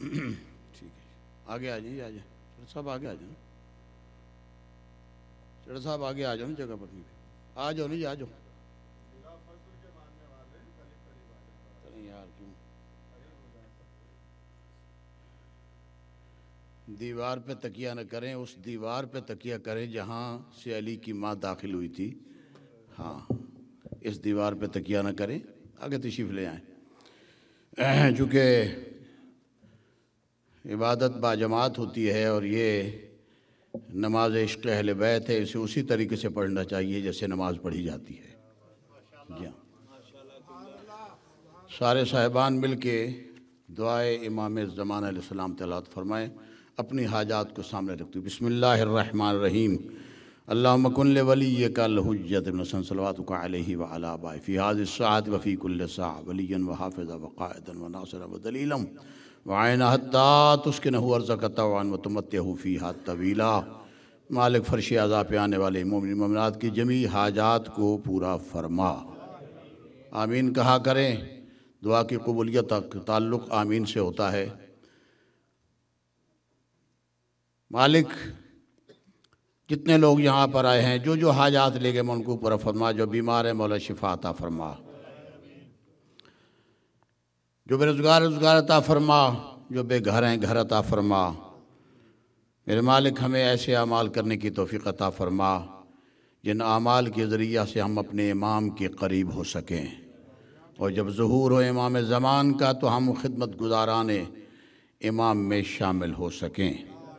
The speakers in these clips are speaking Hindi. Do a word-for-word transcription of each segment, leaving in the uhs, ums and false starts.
ठीक है, आगे आ जाइए, आ जाए साहब, आगे आ जाओ, चढ़ साहब आगे आ जाओ, जगह पर नहीं आ जाओ, नहीं आ जाओ यार, क्यों दीवार पे तकिया न करें, उस दीवार पे तकिया करें जहाँ से अली की माँ दाखिल हुई थी। हाँ, इस दीवार पे तकिया न करें, आगे तशरीफ़ ले आएँ। चूँकि इबादत बाजमात होती है और ये नमाज इश्क़ अहले बैत है, इसे उसी तरीके से पढ़ना चाहिए जैसे नमाज पढ़ी जाती है। जी हाँ, सारे साहिबान मिल के दुआए इमाम ज़माना अलैहिस्सलाम तिलावत फरमाएँ, अपनी हाजात को सामने रखते हुए। बिस्मिल्लाहिर्रहमानिर्रहीम। अल्लाहुम्मा कुन लिवलिय्यका अल-हुज्जत इब्न हसन सल्लल्लाहु अलैहि व अला आबाई फ़ी हाज़िहि स्साअति व फ़ी कुल्लि साअ वलिय्यन व हाफ़िज़न व क़ाइदन व नासिरन व दलीलन व आइना हत्ता तुस्किनहु अर्ज़क़क तौअन व तुमत्तिअहु फ़ीहा तवीला। मालिक फ़र्श अज़ा पे आने वाले मोमिन मोमिनात की जमी हाजात को पूरा फरमा। आमीन कहा करें। दुआ की कबूलियत का ताल्लुक़ आमीन से होता है। मालिक जितने लोग यहाँ पर आए हैं, जो जो हाजात लेके मैं उनको पूरा फरमा, जो बीमार है मौला शिफा अता फरमा, जो बेरोज़गार रोज़गार अता फरमा, जो बेघर हैं घर अता फरमा। मेरे मालिक हमें ऐसे अमाल करने की तौफ़ीक़ अता फरमा जिन अमाल के ज़रिया से हम अपने इमाम के करीब हो सकें, और जब ज़ुहूर हो इमाम ज़मान का तो हम खिदमत गुज़ाराने इमाम में शामिल हो सकें।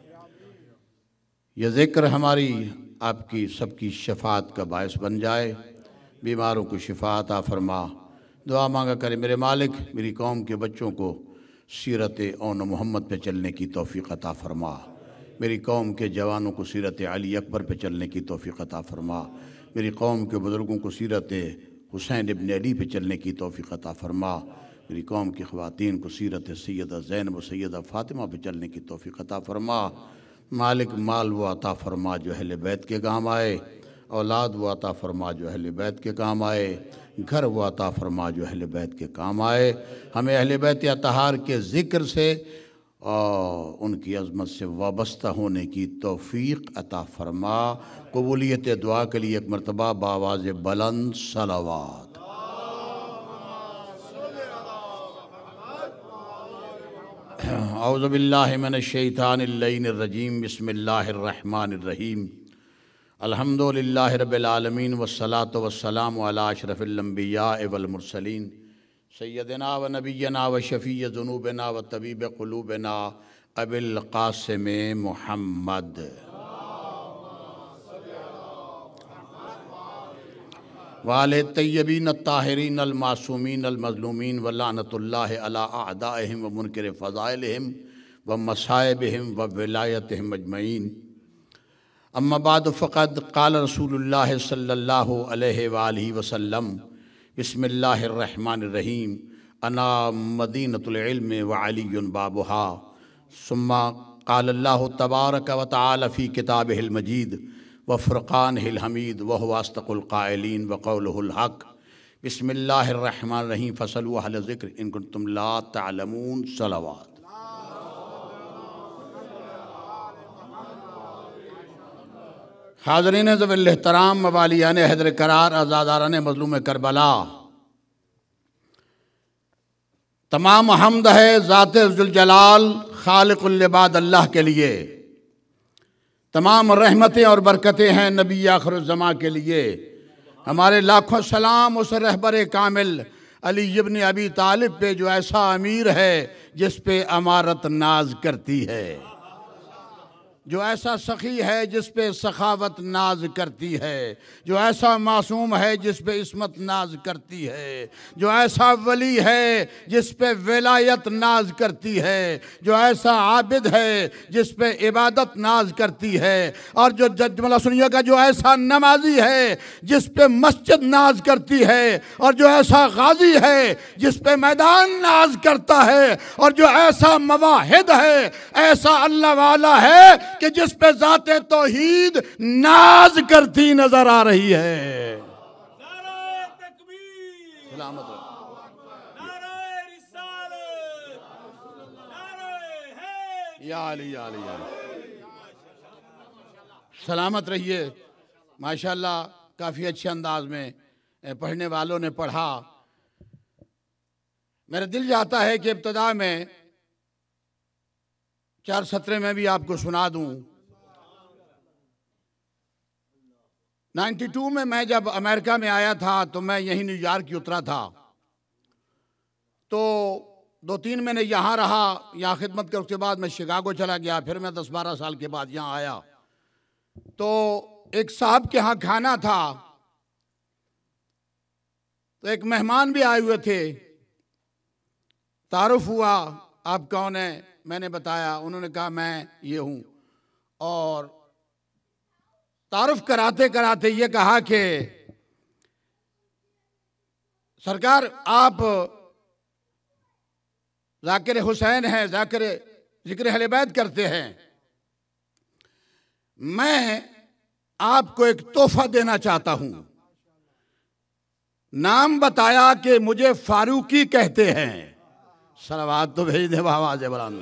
यह ज़िक्र हमारी आपकी सबकी शफ़ाअत का बायस बन जाए। बीमारों को शिफ़ा अता फरमा। दुआ मांगा करे मेरे मालिक मेरी कौम के बच्चों को सीरत औन मोहम्मद पे चलने की तौफ़ीक़ अता फरमा। मेरी कौम के जवानों को सीरत अली अकबर पे चलने की तौफ़ीक़ अता फरमा। मेरी कौम के बुज़ुर्गों को सीरत हुसैन इब्न अली पे चलने की तौफ़ीक़ अता फरमा। मेरी कौम की ख़वातीन को सीरत सैयदा ज़ैनब व सैयदा फ़ातिमा पे चलने की तौफ़ीक़ अता फरमा। मालिक माल वो अता फरमा जो अहले बैत के काम आए, औलाद वो अता फरमा जो अहले बैत के काम आए, घर वो अता फरमा जो अहले बैत के काम आए। हमें अहले बैत अतहार के ज़िक्र से और उनकी अज़मत से वाबस्ता होने की तौफ़ीक़ अता फरमा। कबूलियत दुआ के लिए एक मरतबा बावाज़ बुलंद सलावत। औज़ु बिल्लाहि मिनश शैतानिर रजीम। बिस्मिल्लाहिर रहमानिर रहीम। अल्हम्दुलिल्लाहि रब्बिल आलमीन वस्सलातु वस्सलामु अला अशरफिल अंबिया वल मुरसलीन सय्यदना व नबिय्यना व शफ़ीअ ज़ुनूबिना व तबीब क़ुलूबिना अबिल क़ासिम मुहम्मद। वाले तय्यबीन ताहिरीन अल मासूमीन अल मज़लूमीन व लानतुल्लाहि अला अअदाइहिम व मुनकिर फ़ज़ाइलिहिम व मसाइबिहिम व विलायतिहिम अजमईन। अम्मा बाद फ़क़द क़ाल रसूलुल्लाह सल्लल्लाहु अलैहि वालिहि वसल्लम। बिस्मिल्लाहिर रहमानिर रहीम। अना मदीनतुल इल्म व अलीयुन बाबुहा। सुम्मा क़ाल अल्लाहु तबारक व तआला फ़ी किताबिहिल मजीद व फ़ुरक़ानिहिल हमीद व हुवा अस्दक़ुल क़ाइलीन व क़ौलुहुल हक़। बिस्मिल्लाहिर रहमानिर रहीम। फ़सलू अहल ज़िक्र इन कुन्तुम ला तअलमून। सलावत। हाज़रीन ज़वील एहतराम मवालियान हैदर करार आज़ादारान मज़लूम करबला, तमाम हम्द है ज़ाते ज़ुल जलाल खालिकुल इबाद अल्लाह के लिए। तमाम रहमतें और बरकतें हैं नबी आखिरुज़्ज़मा के लिए। हमारे लाखों सलाम उस रहबर कामिल अली इब्न अबी तालिब पे जो ऐसा अमीर है जिस पे अमारत नाज करती है, जो ऐसा सखी है जिस पे सखावत नाज करती है, जो ऐसा मासूम है जिस पे इस्मत नाज करती है, जो ऐसा वली है जिस पे विलायत नाज करती है, जो ऐसा आबिद है जिस पे इबादत नाज करती है, और जो जुमला सुनिएगा, जो ऐसा नमाजी है जिस पे मस्जिद नाज करती है, और जो ऐसा गाजी है जिस पे मैदान नाज करता है, और जो ऐसा मवाहिद है, ऐसा अल्लाह वाला है कि जिस पे ज़ाते तौहीद नाज करती नजर आ रही है। नारे तकबीर, नारे रिसालत, नारे या अली या अली या अली। सलामत रहिए। माशाल्लाह काफ़ी अच्छे अंदाज में पढ़ने वालों ने पढ़ा। मेरा दिल चाहता है कि इब्तिदा में चार सत्रह में भी आपको सुना दूं। बानवे में मैं जब अमेरिका में आया था तो मैं यहीं न्यूयॉर्क की उतरा था, तो दो तीन महीने यहाँ रहा, यहाँ खिदमत कर, उसके बाद मैं शिकागो चला गया। फिर मैं दस बारह साल के बाद यहाँ आया तो एक साहब के यहाँ खाना था, तो एक मेहमान भी आए हुए थे। तारुफ हुआ, आप कौन है? मैंने बताया। उन्होंने कहा मैं ये हूँ। और तारुफ कराते कराते ये कहा कि सरकार आप ज़ाकिर हुसैन हैं, ज़ाकिर ज़िक्र अहले बैत करते हैं। मैं आपको एक तोहफा देना चाहता हूं। नाम बताया कि मुझे फारूकी कहते हैं। सलावत तो भेज दे आवाज बरान।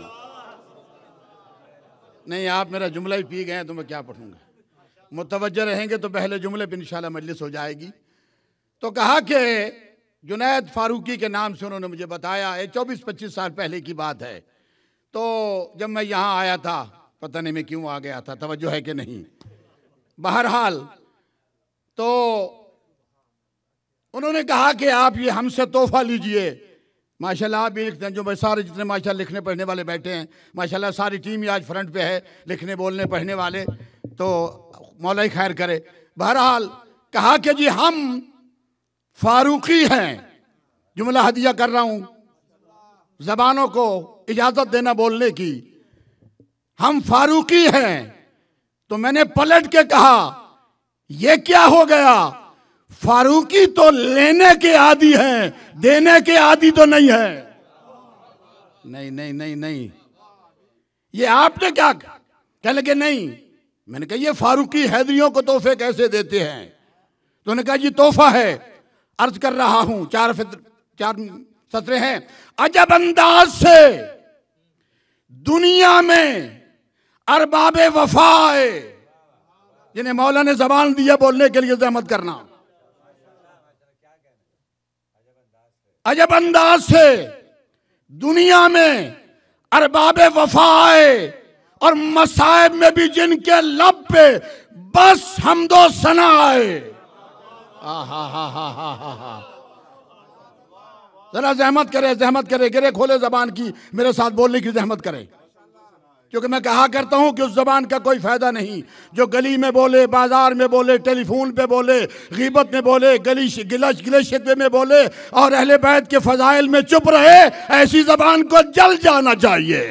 नहीं, आप मेरा जुमला ही पी गए तो मैं क्या पढ़ूंगा। मुतवज्जह रहेंगे तो पहले जुमले पे इंशाल्लाह मजलिस हो जाएगी। तो कहा कि जुनैद फारूकी के नाम से उन्होंने मुझे बताया। ये चौबीस पच्चीस साल पहले की बात है। तो जब मैं यहाँ आया था, पता नहीं मैं क्यों आ गया था, तवज्जो है कि नहीं, बहरहाल तो उन्होंने कहा कि आप ये हमसे तोहफा लीजिए। माशाल्लाह आप भी लिखते हैं, जो सारे जितने माशाल्लाह लिखने पढ़ने वाले बैठे हैं, माशाल्लाह सारी टीम ही आज फ्रंट पे है, लिखने बोलने पढ़ने वाले, तो मौला ही खैर करे। बहरहाल कहा कि जी हम फारूकी हैं। जुमला हदिया कर रहा हूं, जबानों को इजाजत देना बोलने की। हम फारूकी हैं। तो मैंने पलट के कहा ये क्या हो गया? फारूकी तो लेने के आदी हैं, देने के आदी तो नहीं है। नहीं नहीं नहीं नहीं, ये आपने क्या कह लगे? नहीं, मैंने कहा ये फारूकी हैदरियों को तोहफे कैसे देते हैं? तो उन्होंने कहा जी तोहफा है, अर्ज कर रहा हूं। चार चार सत्र हैं। अजब अंदाज से दुनिया में अरबाबे वफा आए, जिन्हें मौला ने जबान दिया बोलने के लिए जहमत करना। अजब अंदाज से दुनिया में अरबाबे वफा आए और मसाइब में भी जिनके लब पे बस हमदो सना आए। हा हा हा हा हा हा। जरा जहमत करे, जहमत करे, गिरे खोले जबान की, मेरे साथ बोलने की जहमत करे। क्योंकि मैं कहा करता हूं कि उस जबान का कोई फायदा नहीं जो गली में बोले, बाजार में बोले, टेलीफोन पे बोले, गीबत में बोले, गली गिलश गिले शिकवे में बोले और अहले बैत के फजाइल में चुप रहे। ऐसी जबान को जल जाना चाहिए।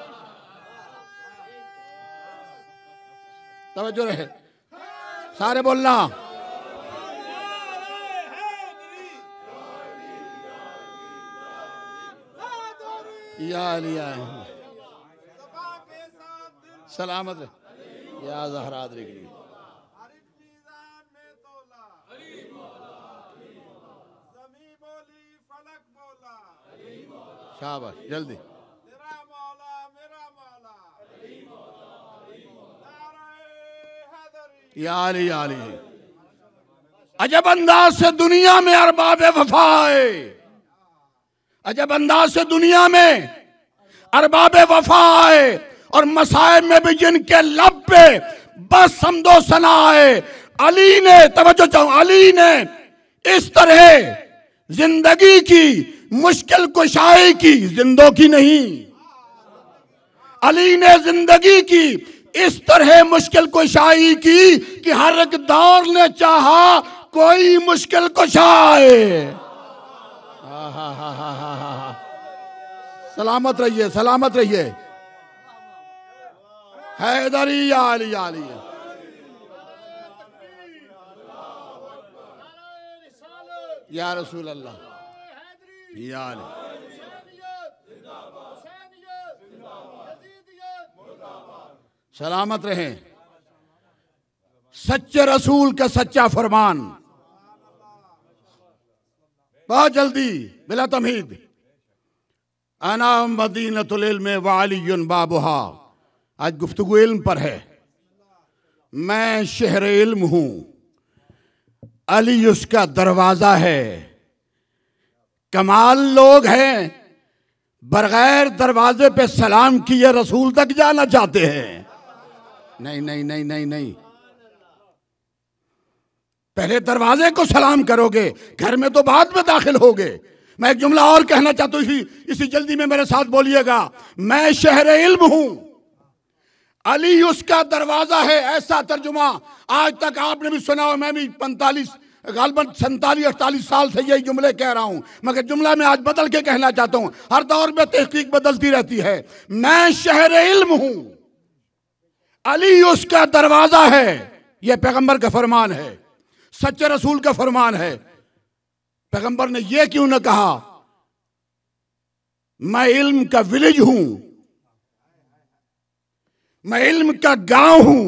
तवज्जो रहे, सारे बोलना। या लिया सलामत रहे। या ज़हरा दरिक शाबाश, जल्दी। या अली या अली। अजब अंदाज से दुनिया में अरबाबे वफा आए। अजब अंदाज से दुनिया में अरबाबे वफा आए और मसाइब में भी जिनके लब पे बस हमदो सना आए। अली ने, तवज्जो चाहूं, अली ने इस तरह जिंदगी की मुश्किल कुशाई की, जिंदों की नहीं, अली ने जिंदगी की इस तरह मुश्किल कुशाई की कि हर एक दौर ने चाहा कोई मुश्किल कुशा आए। सलामत रहिए, सलामत रहिए। हैदरी या अली या अली। या रसूल अल्लाह या अली। सलामत रहें। सच्चे रसूल का सच्चा फरमान। बहुत जल्दी बिला तमहीद। अना मदीनतुल इल्म व अलीयुन बाबुहा। आज गुफ्तगू इल्म पर है। मैं शहर इल्म हूं, अली उसका दरवाजा है। कमाल लोग हैं, बगैर दरवाजे पे सलाम किए रसूल तक जाना चाहते हैं। नहीं नहीं नहीं नहीं नहीं, पहले दरवाजे को सलाम करोगे, घर में तो बाद में दाखिल होगे। मैं एक जुमला और कहना चाहता हूं, इसी इसी जल्दी में मेरे साथ बोलिएगा। मैं शहर इल्म हूं, अली उसका दरवाजा है। ऐसा तर्जुमा आज तक आपने भी सुना हो, मैं भी पैंतालीस गालबन सैंतालीस अड़तालीस साल से यही जुमले कह रहा हूं, मगर जुमला मैं आज बदल के कहना चाहता हूं। हर दौर में तहकीक बदलती रहती है। मैं शहर इल्म हूं, अली उसका दरवाजा है। यह पैगंबर का फरमान है, सच्चे रसूल का फरमान है। पैगंबर ने यह क्यों न कहा मैं इल्म का विलेज हूं, मैं इल्म का गांव हूं?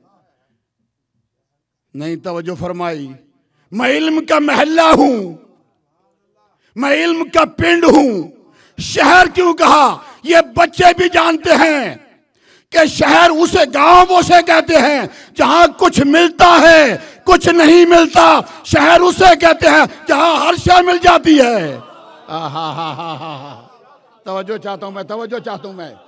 नहीं तवज्जो फरमाई। मैं इल्म का महल्ला हूं, मैं इल्म का पिंड हूं। शहर क्यों कहा? ये बच्चे भी जानते हैं कि शहर उसे गांव उसे कहते हैं जहां कुछ मिलता है, कुछ नहीं मिलता। शहर उसे कहते हैं जहां हर शय मिल जाती है। हा हा हा हा हा, तवज्जो चाहता हूं मैं, तवज्जो चाहता हूं मैं।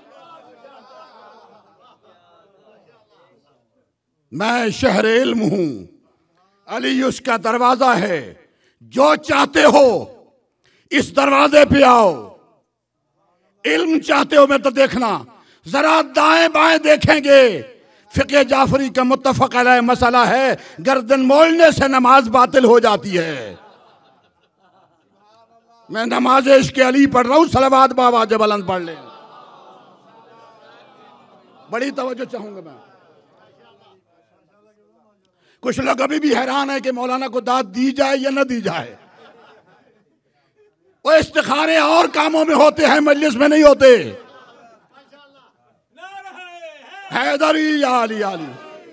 मैं शहर इल्म हूं, अली उसका दरवाजा है। जो चाहते हो इस दरवाजे पे आओ। इल्म चाहते हो में तो देखना, जरा दाएं बाएं देखेंगे। फिक़े जाफरी का मुत्तफ़क़ अलैह मसला है, गर्दन मोड़ने से नमाज बातिल हो जाती है। मैं नमाज इश्क़ अली पढ़ रहा हूं, सलवात बाबा जब बुलंद पढ़ ले। बड़ी तवज्जो चाहूंगा मैं। कुछ लोग अभी भी हैरान है कि मौलाना को दाद दी जाए या न दी जाए। वो इस्तिखारे और कामों में होते हैं, मजलिस में नहीं होते। हैदरी आली आली।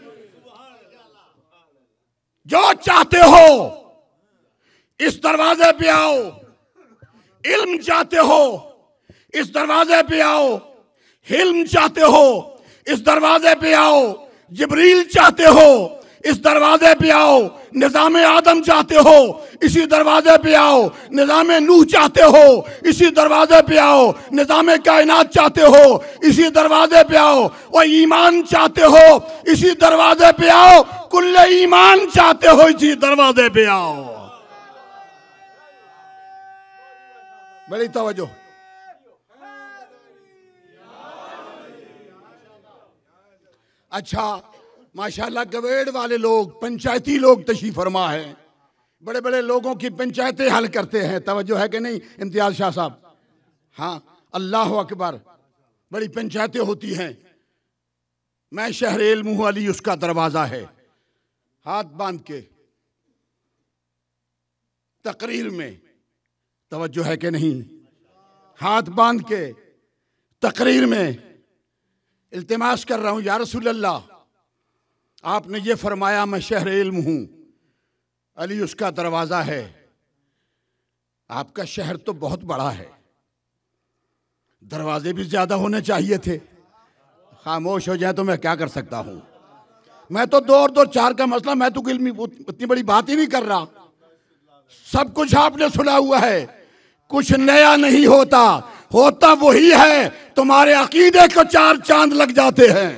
जो चाहते हो इस दरवाजे पे आओ। इल्म चाहते हो इस दरवाजे पे आओ। हिल्म चाहते हो इस दरवाजे पे आओ। जिब्रील चाहते हो इस दरवाजे पे आओ। निजाम आदम चाहते हो इसी दरवाजे पे आओ। निजाम नूह चाहते हो इसी दरवाजे पे आओ। निजाम कायनात चाहते हो इसी दरवाजे पे आओ। और ईमान चाहते हो इसी दरवाजे पे आओ। कुल्ले ईमान चाहते हो इसी दरवाजे पे आओ। बड़ी तवज्जो। अच्छा, माशाल्लाह गवेड़ वाले लोग, पंचायती लोग तशरीफ फरमा है। बड़े बड़े लोगों की पंचायतें हल करते हैं। तवज्जो है कि नहीं इम्तियाज शाह साहब? हाँ, अल्लाह अकबर। बड़ी पंचायतें होती हैं। मैं शहर इल्म हूं, अली उसका दरवाजा है। हाथ बांध के तकरीर में, तवज्जो है कि नहीं? हाथ बांध के तकरीर में इल्तिमास कर रहा हूं, या रसूल अल्लाह, आपने ये फरमाया मैं शहर इल्म हूं, अली उसका दरवाजा है। आपका शहर तो बहुत बड़ा है, दरवाजे भी ज्यादा होने चाहिए थे। खामोश हो जाए तो मैं क्या कर सकता हूं? मैं तो दो और दो चार का मसला, मैं तो इल्मी इतनी बड़ी बात ही नहीं कर रहा। सब कुछ आपने सुना हुआ है, कुछ नया नहीं होता, होता वही है। तुम्हारे अकीदे को चार चांद लग जाते हैं।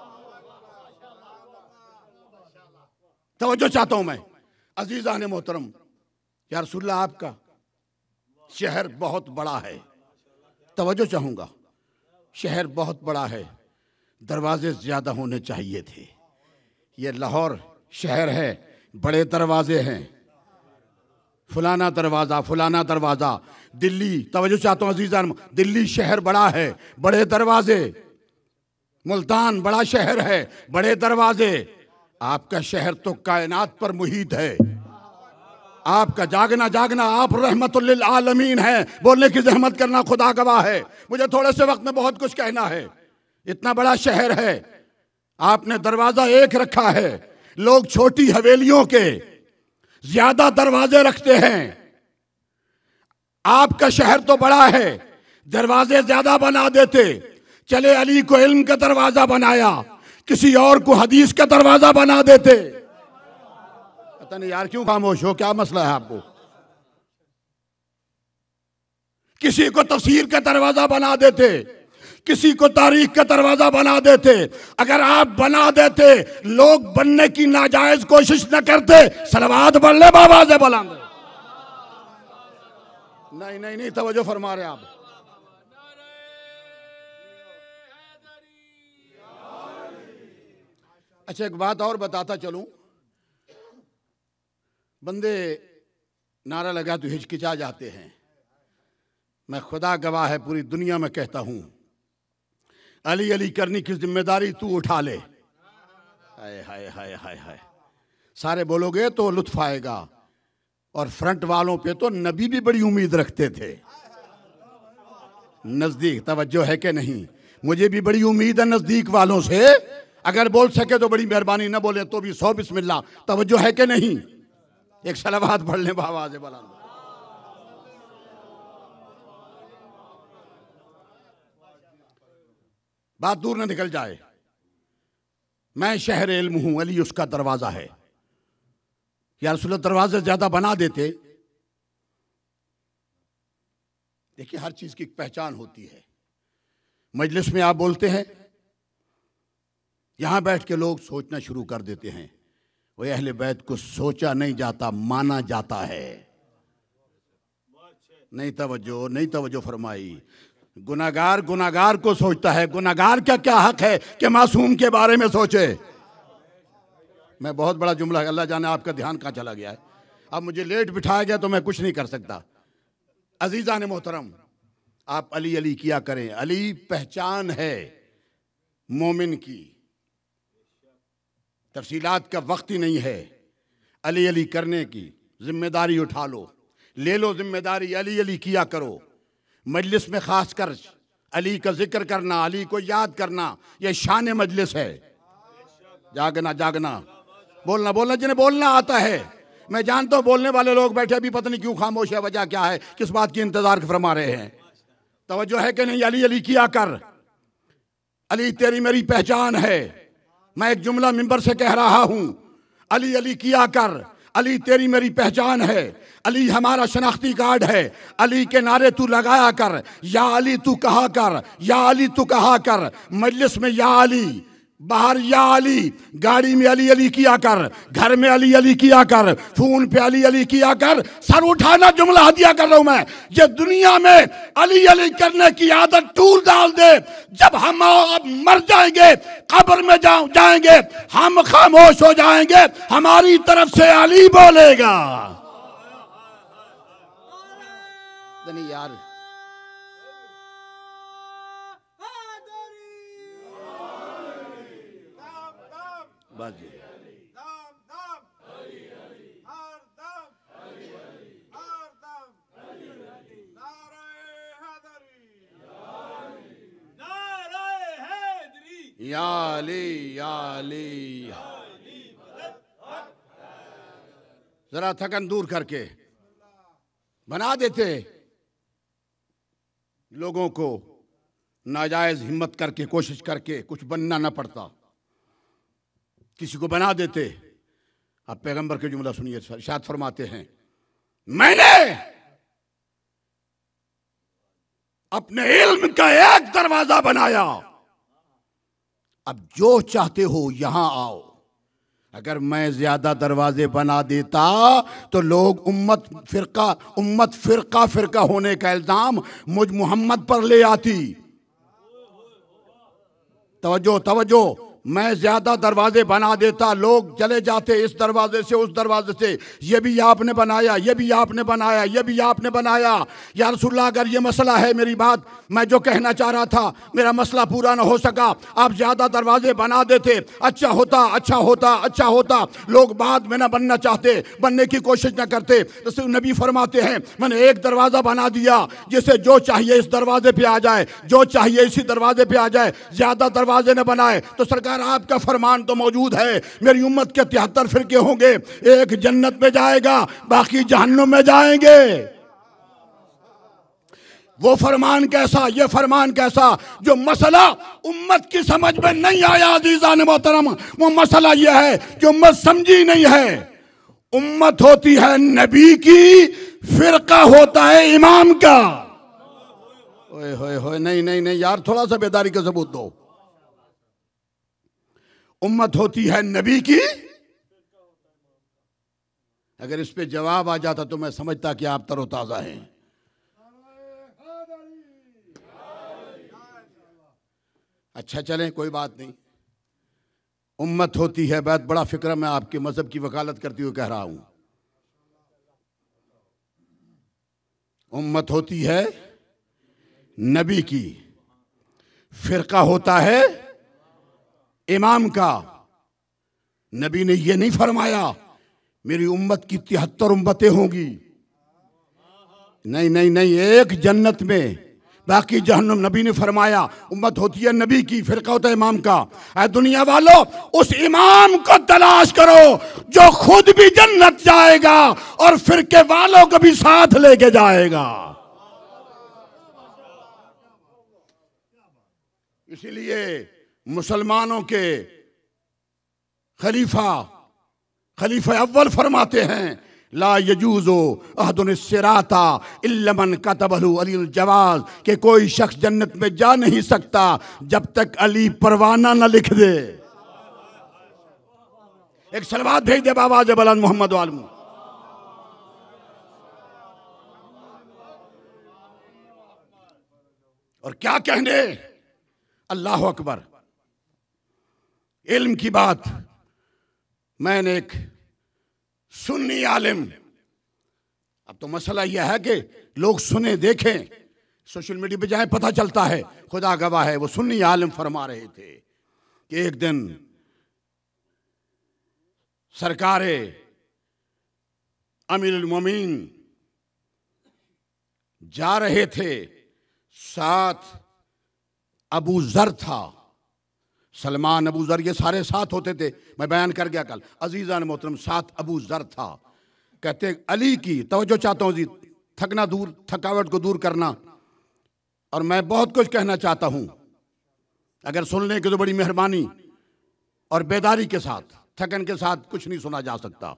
तवज्जो चाहता हूं मैं। अजीज़ान मोहतरम, या रसूलल्लाह आपका शहर बहुत बड़ा है। तवज्जो चाहूंगा, शहर बहुत बड़ा है, दरवाजे ज्यादा होने चाहिए थे। ये लाहौर शहर है, बड़े दरवाजे हैं, फलाना दरवाजा फलाना दरवाजा। दिल्ली, तवज्जो चाहता हूं अजीज़ान, दिल्ली शहर बड़ा है, बड़े दरवाजे। मुल्तान बड़ा शहर है, बड़े दरवाजे। आपका शहर तो कायनात पर मुहीत है। आपका जागना जागना, आप रहमतुल लिल आलमीन है, बोलने की जहमत करना खुदा गवाह है। मुझे थोड़े से वक्त में बहुत कुछ कहना है। इतना बड़ा शहर है, आपने दरवाजा एक रखा है। लोग छोटी हवेलियों के ज्यादा दरवाजे रखते हैं। आपका शहर तो बड़ा है, दरवाजे ज्यादा बना देते। चले अली को इल्म का दरवाजा बनाया, किसी और को हदीस का दरवाजा बना देते। पता नहीं यार क्यों खामोश हो, क्या मसला है आपको? किसी को तफसीर का दरवाजा बना देते, किसी को तारीख का दरवाजा बना देते। अगर आप बना देते, लोग बनने की नाजायज कोशिश न करते, सलवात बढ़ ले बाबा से बुलंद। नहीं नहीं नहीं तवज्जो फरमा रहे आप। अच्छा एक बात और बताता चलूं, बंदे नारा लगा तो हिचकिचा जाते हैं। मैं खुदा गवाह है, पूरी दुनिया में कहता हूं, अली अली करने की जिम्मेदारी तू उठा ले। हाय हाय हाय हाय हाय, सारे बोलोगे तो लुत्फ आएगा। और फ्रंट वालों पे तो नबी भी बड़ी उम्मीद रखते थे। नजदीक तवज्जो है कि नहीं? मुझे भी बड़ी उम्मीद है नजदीक वालों से, अगर बोल सके तो बड़ी मेहरबानी, न बोले तो भी सौ बिस्मिल्लाह। तवज्जो है कि नहीं? एक सलावत पढ़ ले बाबा से बुलंद। बात दूर न निकल जाए। मैं शहर इल्म हूं, अली उसका दरवाजा है। या रसूलुल्लाह दरवाजे ज्यादा बना देते। देखिए हर चीज की एक पहचान होती है। मजलिस में आप बोलते हैं, यहां बैठ के लोग सोचना शुरू कर देते हैं, वो अहले बैत को सोचा नहीं जाता, माना जाता है। नहीं तवज्जो नहीं तवज्जो फरमाई। गुनाहगार गुनाहगार को सोचता है। गुनाहगार का क्या हक है कि मासूम के बारे में सोचे? मैं बहुत बड़ा जुमला, अल्लाह जाने आपका ध्यान कहाँ चला गया है। अब मुझे लेट बिठाया गया तो मैं कुछ नहीं कर सकता। अजीज़ान मोहतरम, आप अली अली किया करें। अली पहचान है मोमिन की। तफसीलात का वक्त ही नहीं है। अली अली करने की जिम्मेदारी उठा लो, ले लो जिम्मेदारी, अली अली किया करो। मजलिस में खास कर अली का जिक्र करना, अली को याद करना, यह शान मजलिस है। जागना जागना, बोलना बोलना, जिन्हें बोलना आता है। मैं जानता हूं बोलने वाले लोग बैठे अभी पता नहीं क्यों खामोश है, वजह क्या है, किस बात की इंतजार फरमा रहे हैं। तवज्जो है कि नहीं? अली अली किया कर। अली तेरी मेरी पहचान है। मैं एक जुमला मिंबर से कह रहा हूं, अली अली किया कर। अली तेरी मेरी पहचान है। अली हमारा शनाख्ती कार्ड है। अली के नारे तू लगाया कर। या अली तू कहा कर, या अली तू कहा कर। मजलिस में या अली, बाहर या अली, गाड़ी में अली अली किया कर, घर में अली अली किया कर, फोन पे अली अली किया कर। सर उठाना जुमला हदिया कर रहा हूं मैं। ये दुनिया में अली अली करने की आदत टूल डाल दे। जब हम मर जाएंगे, कब्र में जा, जाएंगे, हम खामोश हो जाएंगे, हमारी तरफ से अली बोलेगा। नहीं यार, बस जी। या अली या अली, जरा थकन दूर करके बना देते लोगों को, नाजायज हिम्मत करके कोशिश करके कुछ बनना न पड़ता, किसी को बना देते। आप पैगंबर के जुमला सुनिए, इरशाद फरमाते हैं, मैंने अपने इल्म का एक दरवाजा बनाया, अब जो चाहते हो यहां आओ। अगर मैं ज्यादा दरवाजे बना देता तो लोग उम्मत फिरका उम्मत फिरका फिरका होने का इल्जाम मुझ मोहम्मद पर ले आती। तवज्जो तवज्जो, मैं ज्यादा दरवाजे बना देता, लोग चले जाते इस दरवाजे से उस दरवाजे से, ये भी आपने बनाया, ये भी आपने बनाया, ये भी आपने बनाया। या रसूलल्लाह, अगर ये मसला है, मेरी बात मैं जो कहना चाह रहा था, मेरा मसला पूरा ना हो सका, आप ज्यादा दरवाजे बना देते, अच्छा होता अच्छा होता अच्छा होता। लोग बाद में ना बनना चाहते, बनने की कोशिश ना करते। तो नबी फरमाते हैं, मैंने एक दरवाजा बना दिया, जिसे जो चाहिए इस दरवाजे पे आ जाए, जो चाहिए इसी दरवाजे पे आ जाए, ज्यादा दरवाजे न बनाए। तो सरकार आपका फरमान तो मौजूद है, मेरी उम्मत के तिहत्तर फिरके होंगे, एक जन्नत में जाएगा, बाकी जहन्नुम में जाएंगे। वो फरमान कैसा, ये फरमान कैसा। जो मसला उम्मत की समझ में नहीं आया अजीज़ान मोहतरम, वो मसला यह है कि उम्मत समझी नहीं है। उम्मत होती है नबी की, फिरका होता है इमाम का। ओए होए होए, नहीं नहीं नहीं यार, थोड़ा सा बेदारी का सबूत दो। उम्मत होती है नबी की। अगर इस पे जवाब आ जाता तो मैं समझता कि आप तरोताजा हैं। अच्छा चलें, कोई बात नहीं। उम्मत होती है, बहुत बड़ा फिक्र मैं आपके मजहब की वकालत करती हुई कह रहा हूं। उम्मत होती है नबी की, फिरका होता है इमाम का। नबी ने यह नहीं फरमाया मेरी उम्मत की तिहत्तर उम्मतें होंगी। नहीं नहीं नहीं, एक जन्नत में, बाकी जहन्नम। नबी ने फरमाया उम्मत होती है नबी की, फिरका होता है इमाम का। ऐ दुनिया वालों, उस इमाम को तलाश करो जो खुद भी जन्नत जाएगा और फिरके वालों को भी साथ लेके जाएगा। इसीलिए मुसलमानों के खलीफा खलीफा अव्वल फरमाते हैं ला यजूजो अहदुन सिराता इल्ला मन कतबहु अलील जवाज, कि कोई शख्स जन्नत में जा नहीं सकता जब तक अली परवाना न लिख दे। एक सलवात भेज दे बाबा बुलंद मोहम्मद वालमू। और क्या कहने, अल्लाह अकबर। इल्म की बात, मैंने एक सुन्नी आलिम, अब तो मसला यह है कि लोग सुने देखें, सोशल मीडिया पे जाए पता चलता है, खुदा गवाह है। वो सुन्नी आलिम फरमा रहे थे कि एक दिन सरकारे अमीरुल मोमिन जा रहे थे, साथ अबू जर था, सलमान, अबू जर, ये सारे साथ होते थे। मैं बयान कर गया कल। अजीज़ान मोहतरम, साथ अबू जर था। कहते अली की तवज्जो चाहता हूँ जी, थकना दूर, थकावट को दूर करना। और मैं बहुत कुछ कहना चाहता हूँ, अगर सुनने की तो बड़ी मेहरबानी और बेदारी के साथ। थकन के साथ कुछ नहीं सुना जा सकता,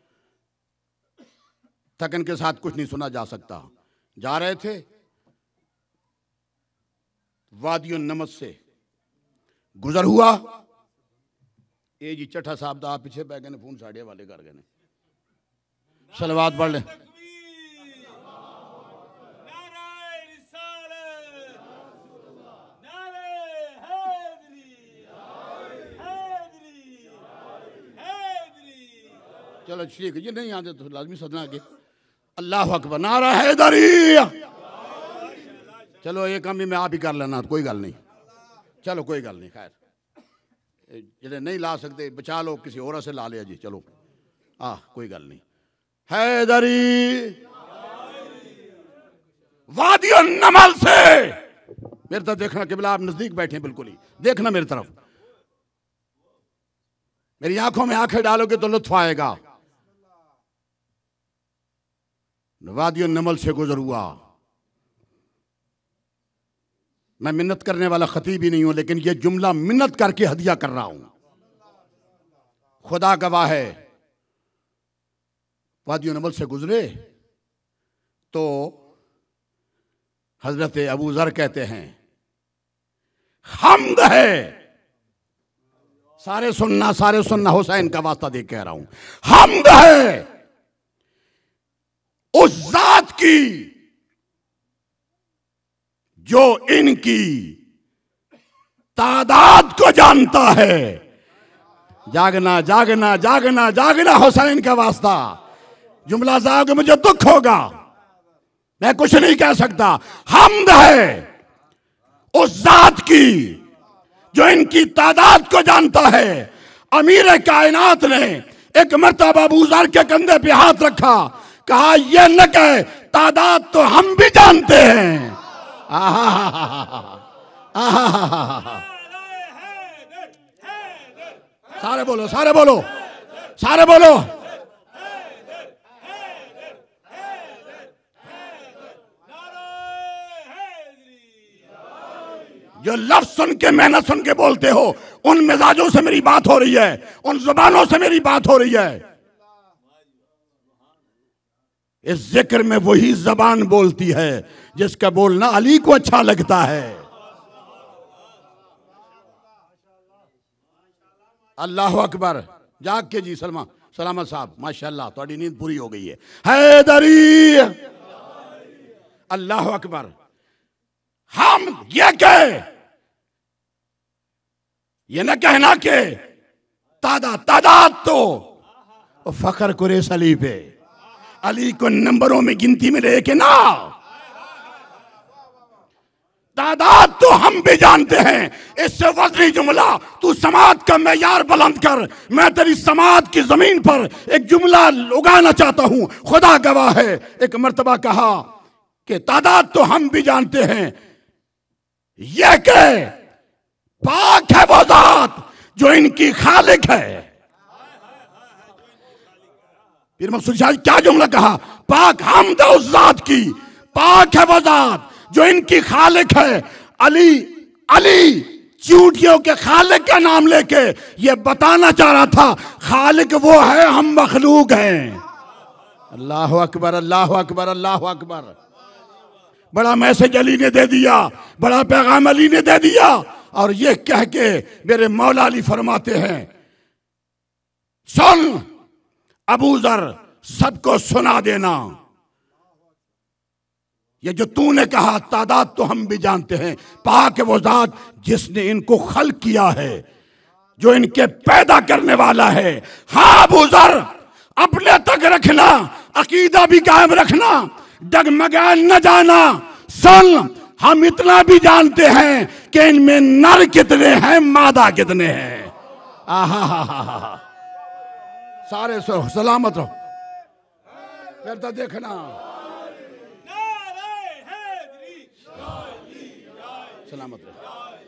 थकन के साथ कुछ नहीं सुना जा सकता। जा रहे थे वादियों नमस से गुजर हुआ। ए जी चट्ठा साहब दा पिछे पै गए ने, फोन साढ़े वाले कर गए ने। सलवात पढ़ ले। चलो ठीक है, ये नहीं आते तो लाजमी सदना आगे। अल्लाह अकबर, नारा हैदरी। चलो ये काम भी मैं आप ही कर लेना, कोई गल नहीं। चलो कोई गल नहीं, खैर जिन्हें नहीं ला सकते बचा लो, किसी और से ला लिया जी। चलो हाँ, कोई गल नहीं। हैदरी वादियों नमल से, मेरी तरफ देखना किबला, आप नजदीक बैठे बिल्कुल ही, देखना मेरी तरफ। मेरी आंखों में आंखें डालोगे तो लुत्फ आएगा। वादियों नमल से गुजर हुआ। मैं मिन्नत करने वाला खतीब ही नहीं हूं, लेकिन यह जुमला मिन्नत करके हदिया कर रहा हूं। खुदा गवाह है, वादियों नमल से गुजरे तो हजरत अबू जर कहते हैं हम्द है, सारे सुनना, सारे सुनना, हुसैन का वास्ता देख कह रहा हूं, हम्द है उस जात की जो इनकी तादाद को जानता है। जागना जागना जागना जागना, हुसैन का वास्ता। जुमला जाओगे मुझे दुख होगा, मैं कुछ नहीं कह सकता। हम्द है उस जात की जो इनकी तादाद को जानता है। अमीर कायनात ने एक मर्तबा अबू जर के कंधे पे हाथ रखा, कहा यह न कहे तादाद तो हम भी जानते हैं। आहा आहा, सारे बोलो, सारे बोलो, सारे बोलो। जो लफ्ज सुन के मेहनत सुन के बोलते हो, उन मिजाजों से मेरी बात हो रही है, उन जुबानों से मेरी बात हो रही है। इस जिक्र में वही जबान बोलती है जिसका बोलना अली को अच्छा लगता है। अल्लाह अकबर। जाग के जी सलमा सलामत साहब, माशाल्लाह थोड़ी नींद पूरी हो गई है। हैदरी, अल्लाह अकबर। हम ये कहे, ये न कहना के तादाद तादाद तो फखर कुरैश अली पे, अली को नंबरों में गिनती में लेके ना, तादाद तो हम भी जानते हैं। इससे वज़नी जुमला, तू समात का मेयार बुलंद कर। मैं तेरी समात की जमीन पर एक जुमला उगाना चाहता हूं। खुदा गवाह है, एक मर्तबा कहा कि तादाद तो हम भी जानते हैं, यह कह पाक है वो जात जो इनकी खालिक है। फिर मकसूद शाह क्या जुमला कहा, पाक हमद उस जात की, पाक है वो जात जो इनकी खालिक है। अली अली चूटियों के खालिक का नाम लेके ये बताना चाह रहा था, खालिक वो है, हम मखलूक हैं। अल्लाह अकबर, अल्लाह अकबर, अल्लाह अकबर। बड़ा मैसेज अली ने दे दिया, बड़ा पैगाम अली ने दे दिया। और ये कह के मेरे मौला अली फरमाते हैं, सुन अबू जर, सबको सुना देना, ये जो तूने कहा तादाद तो हम भी जानते हैं। पाक वो जात जिसने इनको खल्क किया है, जो इनके पैदा करने वाला है। हाँ अबू जर, अपने तक रखना, अकीदा भी कायम रखना, डगमगा न जाना। सुन, हम इतना भी जानते हैं कि इनमें नर कितने हैं, मादा कितने हैं। आहा हा हा हा, सारे सो सलामत रहो। फिर तो देखना, सलामत रहो।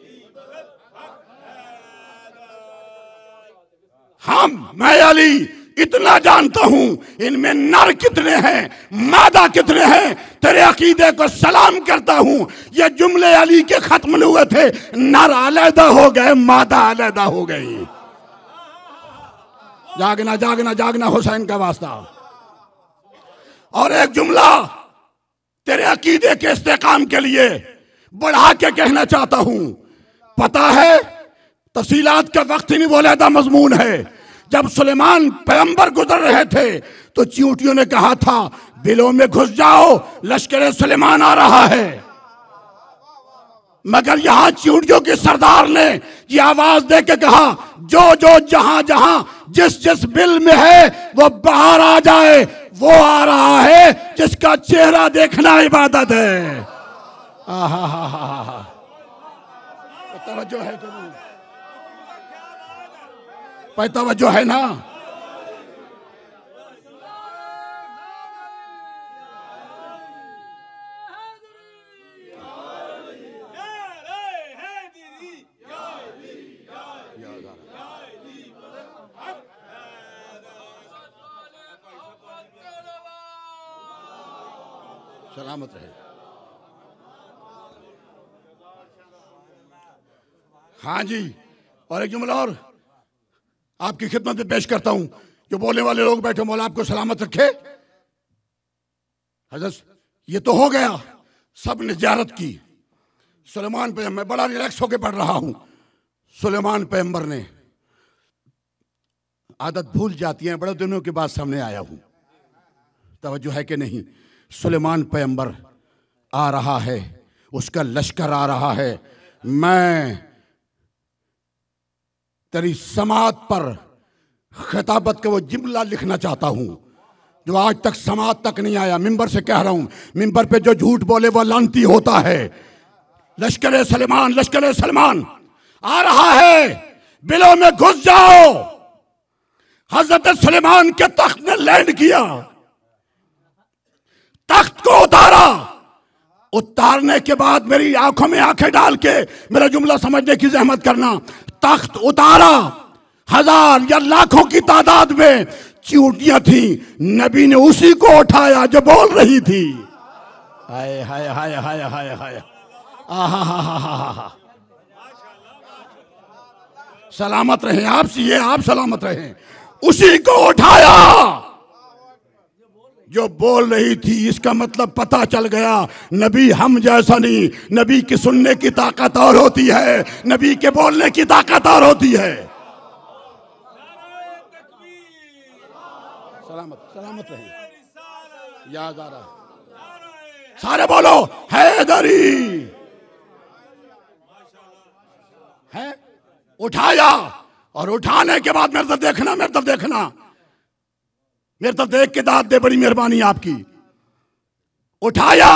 हम, मैं अली इतना जानता हूं, इनमें नर कितने हैं, मादा कितने हैं। तेरे अकीदे को सलाम करता हूं। ये जुमले अली के खत्म हुए थे, नर अलहदा हो गए, मादा अलहदा हो गई। जागना जागना जागना हुसैन का वास्ता। और एक जुमला तेरे अकीदे के इस्तेकाम के लिए बढ़ा के कहना चाहता हूं। पता है तफसीलात का वक्त ही नहीं, बोलेदा मजमून है। जब सुलेमान पैगंबर गुजर रहे थे तो चींटियों ने कहा था, बिलों में घुस जाओ, लश्कर सुलेमान आ रहा है। मगर यहां चींटियों के सरदार ने ये आवाज दे के कहा, जो जो जहां जहां जिस जिस बिल में है वो बाहर आ जाए। वो आ रहा है जिसका चेहरा देखना इबादत है। आहा हा हा हा, तवज्जो है कबूल, पर तवज्जो है ना। सलामत रहे। हाँ जी, और एक जुमला और आपकी खिदमत में पेश करता हूं। जो बोलने वाले लोग बैठे, मौला आपको सलामत रखे। हजरत ये तो हो गया, सब ने ज़ियारत की। सुलेमान पे मैं बड़ा रिलैक्स होके पढ़ रहा हूं। सुलेमान पैगंबर ने, आदत भूल जाती है, बड़े दिनों के बाद सामने आया हूं, तवज्जो है कि नहीं। सुलेमान पैगंबर आ रहा है, उसका लश्कर आ रहा है। मैं तेरी समात पर खिताबत का वो जुमला लिखना चाहता हूं जो आज तक समात तक नहीं आया। मिंबर से कह रहा हूं, मिंबर पे जो झूठ बोले वो लानती होता है। लश्कर सलेमान, लश्कर सलेमान आ रहा है, बिलों में घुस जाओ। हजरत सुलेमान के तख्त ने लैंड किया, तख्त को उतारा। उतारने के बाद मेरी आंखों में आंखें डाल के मेरा जुमला समझने की जहमत करना। तख्त उतारा, हजार या लाखों की तादाद में चींटियां थी, नबी ने उसी को उठाया जो बोल रही थी। हाय हाय हाय हाय हाय हाय, आहा हा हा हा हा। सलामत रहें आप, ये आप सलामत रहें। उसी को उठाया जो बोल रही थी। इसका मतलब पता चल गया, नबी हम जैसा नहीं, नबी की सुनने की ताकत और होती है, नबी के बोलने की ताकत और होती है। सलामत सलामत रहें, याद आ रहा है, सारे बोलो हैदरी है। उठाया, और उठाने के बाद मेरे तरफ देखना, मेरे तरफ देखना, मेरे तरफ देख के दाद दे, बड़ी मेहरबानी आपकी। उठाया,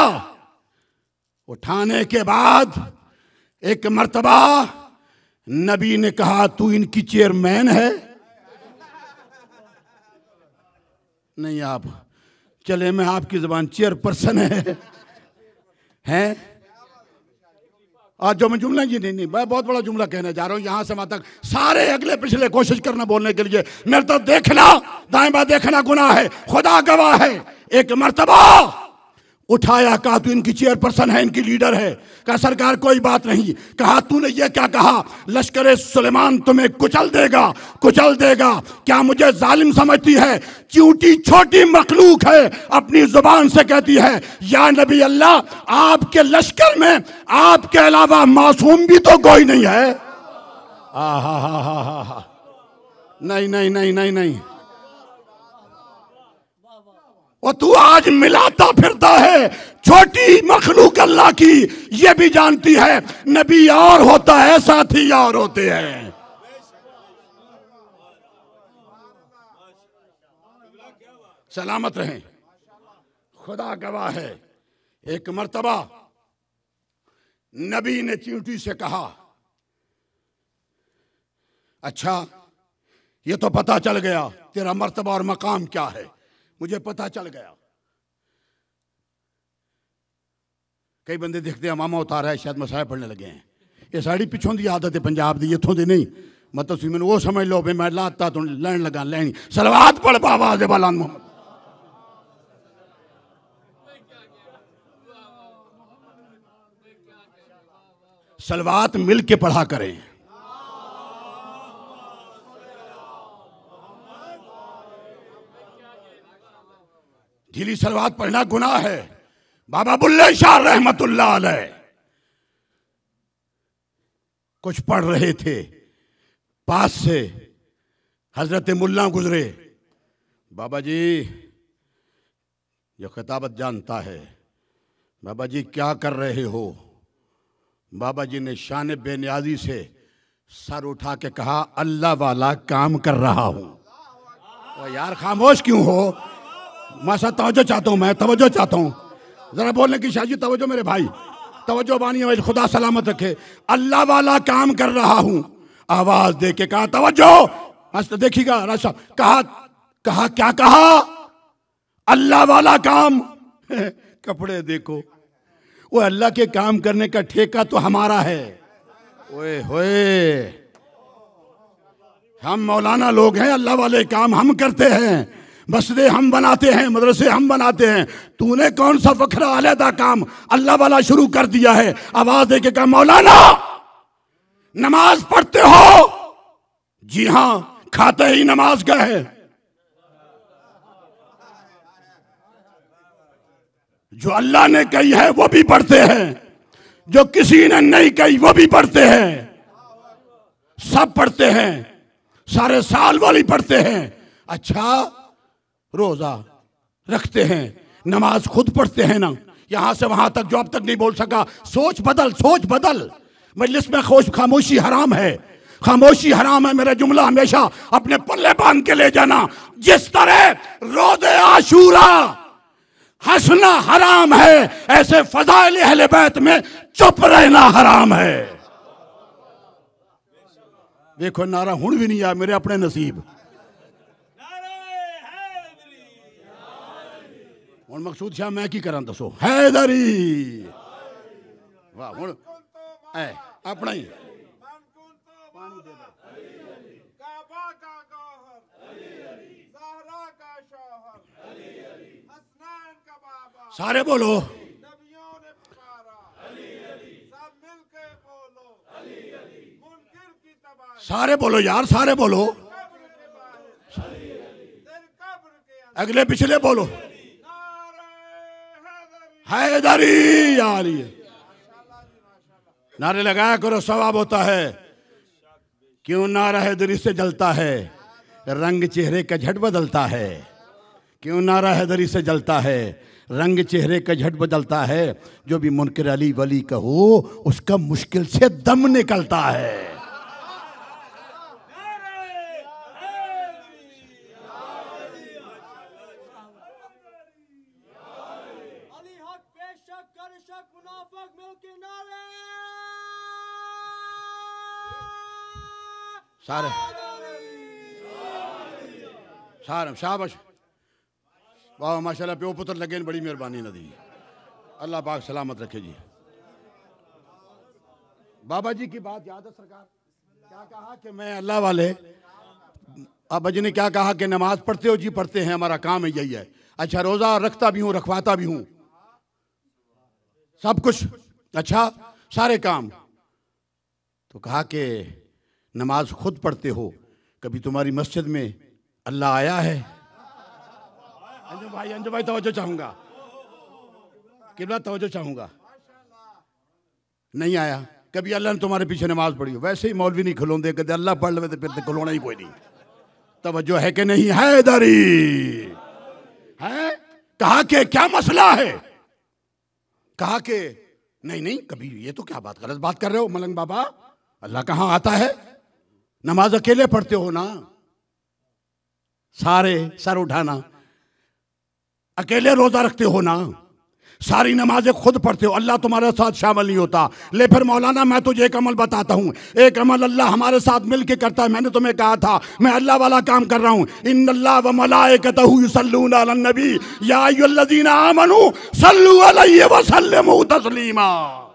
उठाने के बाद एक मर्तबा नबी ने कहा तू इनकी चेयरमैन है? नहीं, आप चले, मैं आपकी जबान चेयरपर्सन है हैं। आज जो मैं जुमला जी नहीं नहीं मैं बहुत बड़ा जुमला कहने जा रहा हूं, यहां से वहां तक सारे अगले पिछले कोशिश करना बोलने के लिए। मेरे तो देखना, दाएं बाएं देखना गुनाह है, खुदा गवाह है। एक मर्तबा उठाया, कहा तू इनकी चेयरपर्सन है, इनकी लीडर है। कहा सरकार कोई बात नहीं। कहा तूने ये क्या कहा, लश्कर सुलेमान तुम्हें कुचल देगा, कुचल देगा। क्या मुझे जालिम समझती है? चूंटी छोटी मखलूक है, अपनी जुबान से कहती है या नबी अल्लाह, आपके लश्कर में आपके अलावा मासूम भी तो कोई नहीं है। आ हा हा हा हा हा नहीं नहीं नहीं नहीं नहीं वो तू आज मिलाता फिरता है छोटी मखलूक अल्लाह की, ये भी जानती है नबी और होता है, साथी और होते हैं। सलामत रहें, खुदा गवाह है। एक मर्तबा नबी ने चींटी से कहा अच्छा ये तो पता चल गया तेरा मर्तबा और मकाम क्या है, मुझे पता चल गया। कई बंदे देखते हैं मामा उतारा है, शायद मसाए पढ़ने लगे हैं। ये साड़ी पिछों की आदत है पंजाब की, इतों की नहीं। मतलब तुम मैंने वो समझ लो भी मैं लाता तो लैन लगा लैनी। सलवात पढ़ बाबा दे बालान मोहम्मद। सलवात मिल के पढ़ा करें। ढीली सलवात पढ़ना गुनाह है। बाबा बुल्ले शाह रहमतुल्लाह अलैह कुछ पढ़ रहे थे, पास से हजरत मुल्ला गुजरे। बाबा जी जो खिताबत जानता है, बाबा जी क्या कर रहे हो? बाबा जी ने शान बेनियाजी से सर उठा के कहा अल्लाह वाला काम कर रहा हूं। ओ यार खामोश क्यों हो? माशा तवज्जो चाहता हूं, मैं तवज्जो चाहता हूं, जरा बोलने की शाजी तवज्जो मेरे भाई, तवज्जो बानी है, खुदा सलामत रखे। अल्लाह वाला काम कर रहा हूं। आवाज दे के कहा तवज्जो, मस्त देखिएगा राशा। कहा कहा क्या कहा? अल्लाह वाला काम। कपड़े देखो, वो अल्लाह के काम करने का ठेका तो हमारा है। ओए होए, हम मौलाना लोग हैं, अल्लाह वाले काम हम करते हैं, मस्जिदें हम बनाते हैं, मदरसे हम बनाते हैं। तूने कौन सा फखरा अलहदा काम अल्लाह वाला शुरू कर दिया है? आवाज दे के कहा मौलाना नमाज पढ़ते हो? जी हां, खाते ही नमाज का है। जो अल्लाह ने कही है वो भी पढ़ते हैं, जो किसी ने नहीं कही वो भी पढ़ते हैं, सब पढ़ते हैं, सारे साल वाली पढ़ते हैं। अच्छा रोजा रखते हैं, नमाज खुद पढ़ते हैं ना? यहां से वहां तक जो अब तक नहीं बोल सका, सोच बदल, सोच बदल। मजलिस में खोश खामोशी हराम है, खामोशी हराम है। मेरा जुमला हमेशा अपने पल्ले बांध के ले जाना। जिस तरह रोज़े आशूरा हंसना हराम है, ऐसे फज़ाइल अहले बैत में चुप रहना हराम है। देखो नारा हुण भी नहीं आया मेरे अपने नसीब। हुण मकसूद शाह मैं की करा दसो? हैदरी वाह, हुण ऐ अपना ही सारे बोलो सारे बोलो यार, सारे बोलो, अगले पिछले बोलो, हैदरी यार। ये नारे लगाया करो, सवाब होता है। क्यों नारा हैदरी से जलता है, रंग चेहरे का झट बदलता है। क्यों नारा हैदरी से जलता है, रंग चेहरे का झट बदलता है। जो भी मुनकर अली वली का हो, उसका मुश्किल से दम निकलता है। सारे सारे शाबाश, वाह माशाल्लाह, प्यो पुत्र लगे, बड़ी मेहरबानी नदी, अल्लाह पाक सलामत रखे जी। बाबा जी की बात याद है सरकार, क्या कहा कि मैं अल्लाह वाले, बाबा जी ने क्या कहा कि नमाज पढ़ते हो जी? पढ़ते हैं, हमारा काम है यही है। अच्छा, रोजा रखता भी हूँ, रखवाता भी हूँ, सब कुछ, अच्छा सारे काम। तो कहा कि नमाज खुद पढ़ते हो, कभी तुम्हारी मस्जिद में अल्लाह आया है? अंजू भाई, अंजू भाई तवज्जो चाहूंगा, किबला तवज्जो चाहूंगा। नहीं आया। कभी अल्लाह ने तुम्हारे पीछे नमाज पढ़ी हो? वैसे ही मौलवी नहीं खिलौंदे, कहते अल्लाह पढ़ ले तो फिर तो खिलौना ही कोई नहीं। तवज्जो है कि नहीं? हैदरी है। कहा कि क्या मसला है? कहा कि नहीं नहीं, कभी ये तो क्या बात, गलत बात कर रहे हो मलंग बाबा, अल्लाह कहाँ आता है? नमाज अकेले पढ़ते हो ना, सारे सर उठाना, अकेले रोजा रखते हो ना, सारी नमाजें खुद पढ़ते हो, अल्लाह तुम्हारे साथ शामिल नहीं होता। ले फिर मौलाना, मैं तुझे एक अमल बताता हूँ, एक अमल अल्लाह हमारे साथ मिलके करता है। मैंने तुम्हें कहा था मैं अल्लाह वाला काम कर रहा हूँ। इन्नल्लाह व मलाइकतहू युसल्लूना अलन नबी या अय्युहल्लज़ीना आमनू सल्लू अलैहि व सल्लिमू तस्लीमा।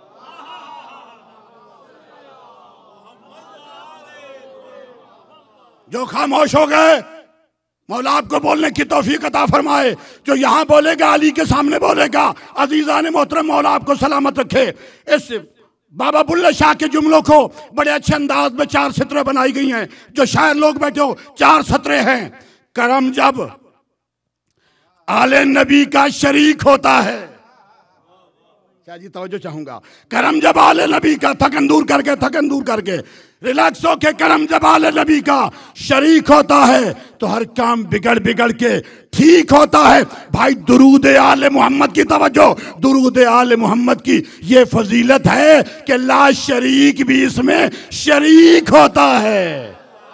जो खामोश हो गए, मौला आपको बोलने की तौफीक अता फरमाए। जो यहाँ बोलेगा अली के सामने बोलेगा। अजीज़ान मोहतरम, मौला आपको सलामत रखे। इस बाबा बुल्ले शाह के जुमलों को बड़े अच्छे अंदाज में चार सतरें बनाई गई हैं। जो शायर लोग बैठे हो, चार सतरें हैं। करम जब आले नबी का शरीक होता है, क्या जी तवज्जो चाहूंगा, करम जब आले नबी का, थकन दूर करके, थकन दूर करके, रिलैक्स होके, करम जब आले नबी का शरीक होता है तो हर काम बिगड़ बिगड़ के ठीक होता है। भाई दुरूद आले मोहम्मद की तवज्जो, दुरूद आले मोहम्मद की ये फजीलत है कि ला शरीक भी इसमें शरीक होता है।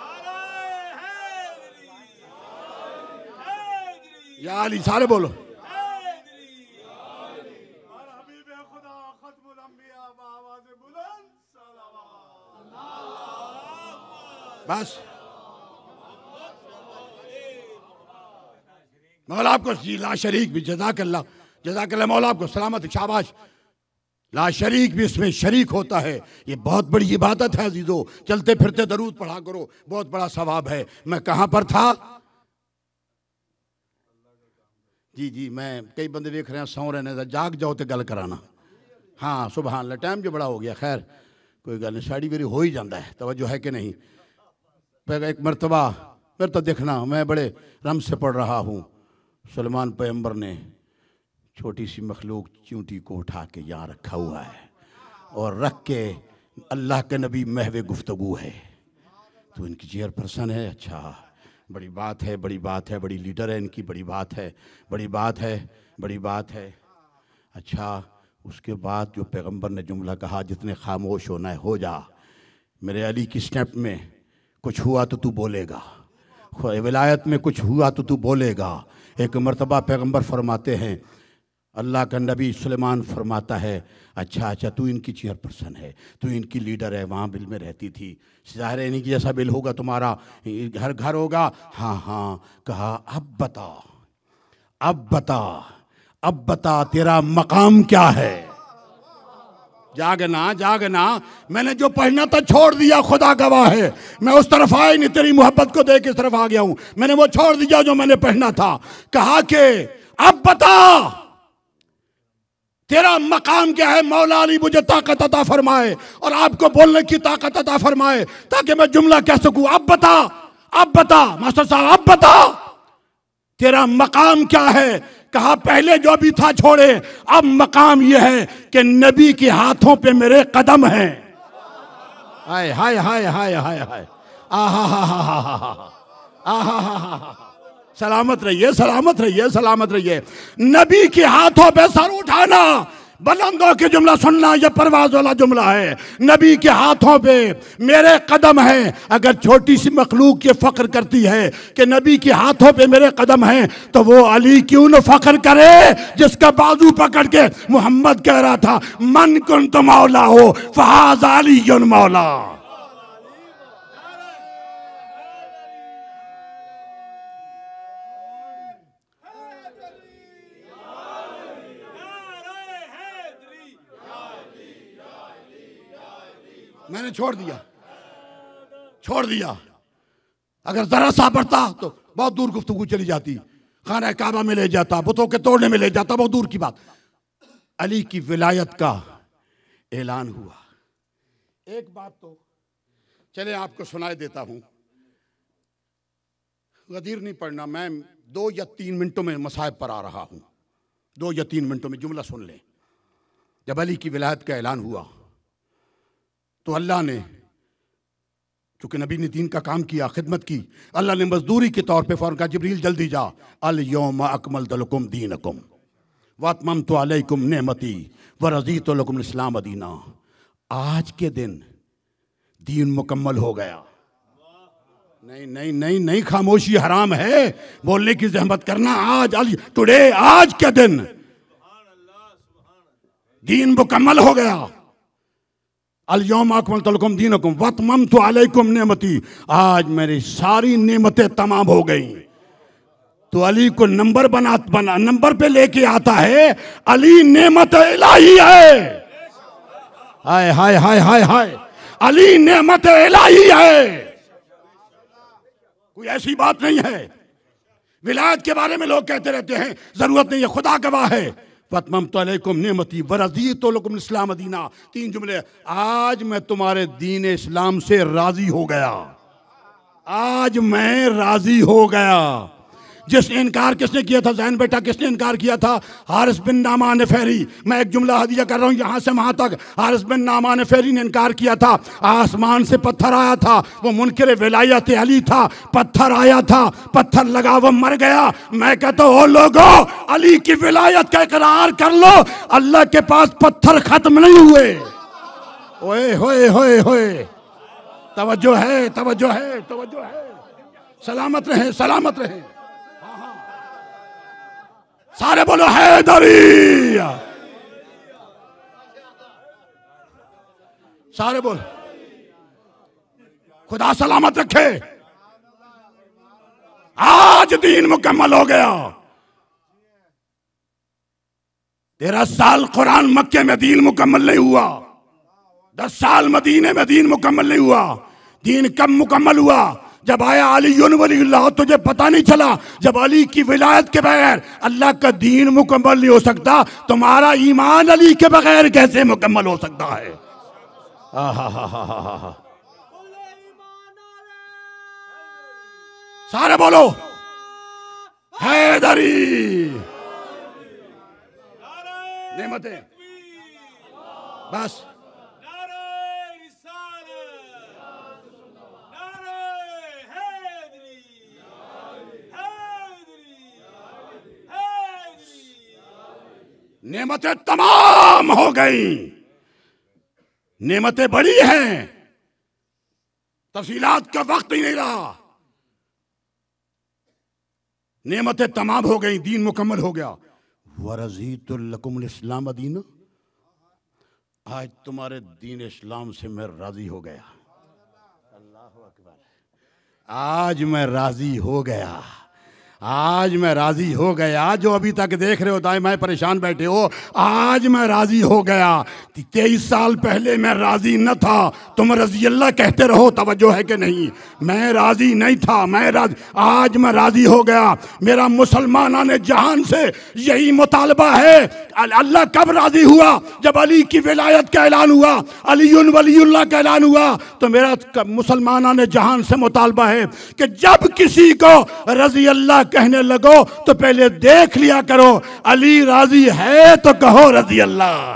या अली, सारे बोलो, बस मौला आपको जी ला शरीक भी, जज़ाकल्लाह जज़ाकल्लाह, मौला आपको सलामत, शाबाश। ला शरीक भी इसमें शरीक होता है। ये बहुत बड़ी इबादत है अजीजों। चलते फिरते दरूद पढ़ा करो, बहुत बड़ा सवाब है। मैं कहाँ पर था? जी जी, मैं कई बंदे देख रहे हैं सौ रहने, जाग जाओ तो गल कराना। हाँ सुबह अल्लाह, टाइम जो बड़ा हो गया, खैर कोई गल नहीं, साड़ी मेरी हो ही जाता है। तवज्जो है कि नहीं? एक मरतबा फिर तो देखना, मैं बड़े रम से पढ़ रहा हूँ। सलमान पैगंबर ने छोटी सी मखलूक चूंटी को उठा के यहाँ रखा हुआ है और रख के अल्लाह के नबी महवे गुफ्तगू है, तो इनकी चेयरपर्सन है। अच्छा, बड़ी बात है, बड़ी बात है, बड़ी लीडर है इनकी, बड़ी बात है, बड़ी बात है, बड़ी बात है। अच्छा, उसके बाद जो पैगंबर ने जुमला कहा, जितने खामोश होना है हो जा, मेरे अली की स्टेप में कुछ हुआ तो तू बोलेगा, विलायत में कुछ हुआ तो तू बोलेगा। एक मरतबा पैगंबर फरमाते हैं, अल्लाह का नबी सुलेमान फरमाता है, अच्छा अच्छा तू इनकी चेयरपर्सन है, तू इनकी लीडर है, वहाँ बिल में रहती थी, ज़ाहिर है इन्हीं की जैसा बिल होगा तुम्हारा, घर घर होगा। हाँ हाँ, कहा अब बता, अब बता, अब बता तेरा मकाम क्या है? जागना जागना, मैंने जो पढ़ना था छोड़ दिया, खुदा गवाह है। मैं उस तरफ आया नहीं, तेरी मोहब्बत को देख इस तरफ आ गया हूं। मैंने वो छोड़ दिया जो मैंने पढ़ना था। कहा कि अब बता तेरा मकाम क्या है? मौला अली मुझे ताकत अता फरमाए और आपको बोलने की ताकत अता फरमाए ताकि मैं जुमला कह सकूं। अब बता, अब बता मास्टर साहब, अब बता तेरा मकाम क्या है? कहा पहले जो भी था छोड़े, अब मकाम यह है कि नबी के हाथों पे मेरे कदम हैं। हाय हाय हाय हाय हाय हाय, आहा हा हा हा हा हा हा हा हा। सलामत रहिए, सलामत रहिए, सलामत रहिए। नबी के हाथों पे सर उठाना, बुलंदों के जुमला सुनना, यह परवाज वाला जुमला है। नबी के हाथों पे मेरे कदम हैं। अगर छोटी सी मखलूक ये फख्र करती है कि नबी के हाथों पे मेरे कदम हैं, तो वो अली क्यों न फख्र करे जिसका बाजू पकड़ के मोहम्मद कह रहा था मन कुंत मौला हो फहाज अली मौला। मैंने छोड़ दिया, छोड़ दिया। अगर जरा सा बढ़ता तो बहुत दूर गुफ्तगू चली जाती, खाना काबा में ले जाता, बुतों के तोड़ने में ले जाता, बहुत दूर की बात। अली की विलायत का ऐलान हुआ। एक बात तो चले आपको सुनाई देता हूं, गदीर नहीं पढ़ना, मैं दो या तीन मिनटों में मसाइब पर आ रहा हूं। दो या तीन मिनटों में जुमला सुन लें। जब अली की विलायत का ऐलान हुआ तो अल्लाह ने, चूंकि नबी ने दीन का काम किया, खिदमत की, अल्लाह ने मजदूरी के तौर पे फौरन कहा जिब्रील जल्दी जा, अल यौम अकमलतु लकुम दीनकुम व अतममतु अलैकुम नेमती व रज़ीतु लकुम इस्लाम दीना। आज के दिन दीन मुकम्मल हो गया। नहीं नहीं नहीं नहीं, खामोशी हराम है, बोलने की जहमत करना। आज अल टुडे, आज के दिन दीन मुकम्मल हो गया। अल यौम अकमलतु लकुम दीनकुम व अतममतु अलैकुम नेमती, आज मेरी सारी नेमतें तमाम हो गई। तो अली को नंबर बना बना नंबर पे लेके आता है। अली नेमत इलाही है। हाय हाय हाय हाय हाय, अली नेमत इलाही है। कोई ऐसी बात नहीं है। विलायत के बारे में लोग कहते रहते हैं, जरूरत नहीं है, खुदा गवाह है। फतममतु अलैकुम नेमती व रज़ीतु लकुम इस्लाम दीना। तीन जुमले। आज मैं तुम्हारे दीन इस्लाम से राजी हो गया। आज मैं राजी हो गया। जिसने इनकार किसने किया था? जैन बेटा किसने इनकार किया था? हारिस बिन नामान फेरी। मैं एक जुमला हदिया कर रहा हूं यहां से वहां तक। हारिस बिन नामान फेरी ने इनकार किया था। आसमान से पत्थर आया था, वो मुनकिर विलायत अली था। पत्थर आया था, पत्थर लगा, वो मर गया। मैं कहता हूं लोगों, अली की विलायत का इकरार कर लो, अल्लाह के पास पत्थर खत्म नहीं हुए। ओए होए होए होए, तवज्जो है, तवज्जो है, तवज्जो है। सलामत रहे, सलामत रहे। सारे बोलो हैदरी, सारे बोलो खुदा सलामत रखे। आज दीन मुकम्मल हो गया। तेरह साल कुरान मक्के में दीन मुकम्मल नहीं हुआ। दस साल मदीने में दीन मुकम्मल नहीं हुआ। दीन कब मुकम्मल हुआ? जब आया अली वलीउल्लाह। तुझे पता नहीं चला जब अली की विलायत के बगैर अल्लाह का दीन मुकम्मल नहीं हो सकता, तुम्हारा ईमान अली के बगैर कैसे मुकम्मल हो सकता है? आहा, सारे बोलो हैदरी। नेमतें बस। नेमतें तमाम हो गई। नेमतें बड़ी हैं, तफसीलात का वक्त ही नहीं रहा। नेमतें तमाम हो गई, दीन मुकम्मल हो गया। वरज़ीतु लकुम इस्लाम दीना। आज तुम्हारे दीन इस्लाम से मैं राजी हो गया। अल्लाहु अकबर। आज मैं राजी हो गया। आज मैं राजी हो गया। जो अभी तक देख रहे हो दाएं मैं परेशान बैठे हो, आज मैं राजी हो गया। तेईस साल पहले मैं राजी न था। तुम रजी अल्लाह कहते रहो, तवज्जो है कि नहीं? मैं राजी नहीं था, मैं राजी, आज मैं राजी हो गया। मेरा मुसलमाना ने जहान से यही मुतालबा है। अल्लाह कब राजी हुआ? जब अली की विलायत का ऐलान हुआ, अलीउन वलीउल्लाह का ऐलान हुआ। तो मेरा मुसलमाना ने जहान से मुतालबा है कि जब किसी को रजी अल्लाह कहने लगो तो पहले देख लिया करो अली राजी है तो कहो रजी अल्लाह।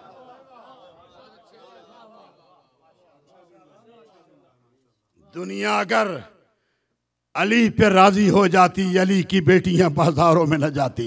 दुनिया अगर अली पे राजी हो जाती, अली की बेटियां बाजारों में न जाती।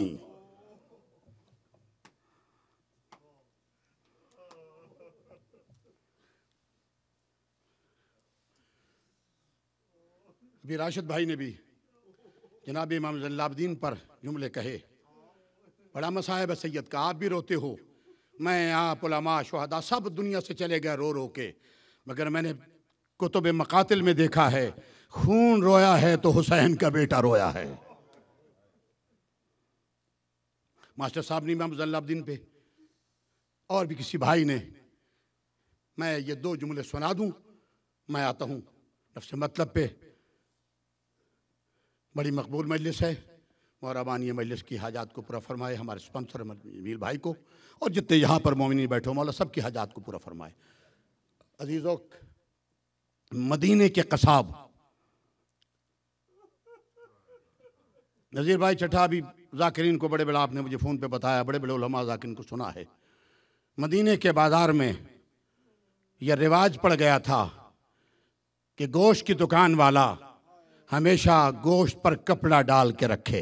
अभी राशिद भाई ने भी जनाब इमाम ज़ैनुलाब्दीन पर जुमले कहे। बड़ा मसाहिब है सैयद का, आप भी रोते हो, मैं आप उलमा शुहदा सब दुनिया से चले गए रो रो के, मगर मैंने कुतुब मकातिल में देखा है खून रोया है तो हुसैन का बेटा रोया है। मास्टर साहब ने इमाम ज़ैनुलाब्दीन पे और भी किसी भाई ने, मैं ये दो जुमले सुना दूं, मैं आता हूं नफ्स मतलब पे। बड़ी मकबूल मजलिस है, मौराबानी मजलिस की हाजात को पूरा फरमाए, हमारे स्पॉन्सर मीर भाई को और जितने यहाँ पर मोमिनी बैठे हो मौला सब की हाजात को पूरा फरमाए। अजीज़ों, मदीने के कसाब नज़ीर भाई छठा भी जाकिरीन को बड़े बड़ा आपने मुझे फ़ोन पे बताया, बड़े बड़े उलमा जाकिरीन को सुना है। मदीने के बाज़ार में यह रिवाज पड़ गया था कि गोश्त की दुकान वाला हमेशा गोश्त पर कपड़ा डाल के रखे।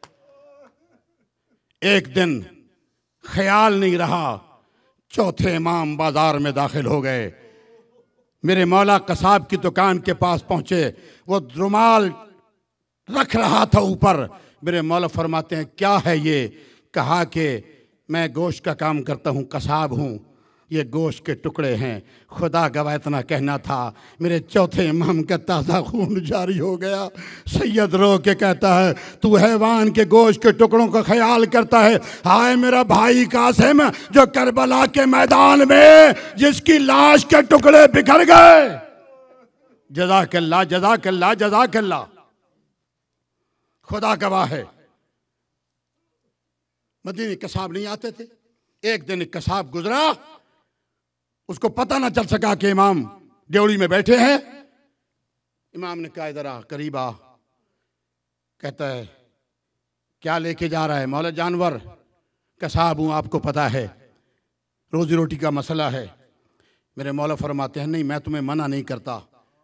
एक दिन ख्याल नहीं रहा, चौथे इमाम बाजार में दाखिल हो गए। मेरे मौला कसाब की दुकान के पास पहुंचे, वो रुमाल रख रहा था ऊपर। मेरे मौला फरमाते हैं क्या है ये? कहा कि मैं गोश्त का काम करता हूँ, कसाब हूँ, ये गोश्त के टुकड़े हैं। खुदा गवाह इतना कहना था, मेरे चौथे इमाम का ताज़ा खून जारी हो गया। सैयद रो के कहता है तू हैवान के गोश्त के टुकड़ों का ख्याल करता है। हाय मेरा भाई कासिम जो करबला के मैदान में जिसकी लाश के टुकड़े बिखर गए। जज़ाकल्लाह जज़ाकल्लाह जज़ाकल्लाह। खुदा गवाह है, मदीने कसाब नहीं आते थे। एक दिन एक कसाब गुजरा, उसको पता ना चल सका कि इमाम ड्योड़ी में बैठे हैं। इमाम ने कहा इधर आ, करीब आ। कहता है क्या लेके जा रहा है? मौला जानवर। कसाब हूं, आपको पता है रोजी रोटी का मसला है। मेरे मौला फरमाते हैं नहीं, मैं तुम्हें मना नहीं करता,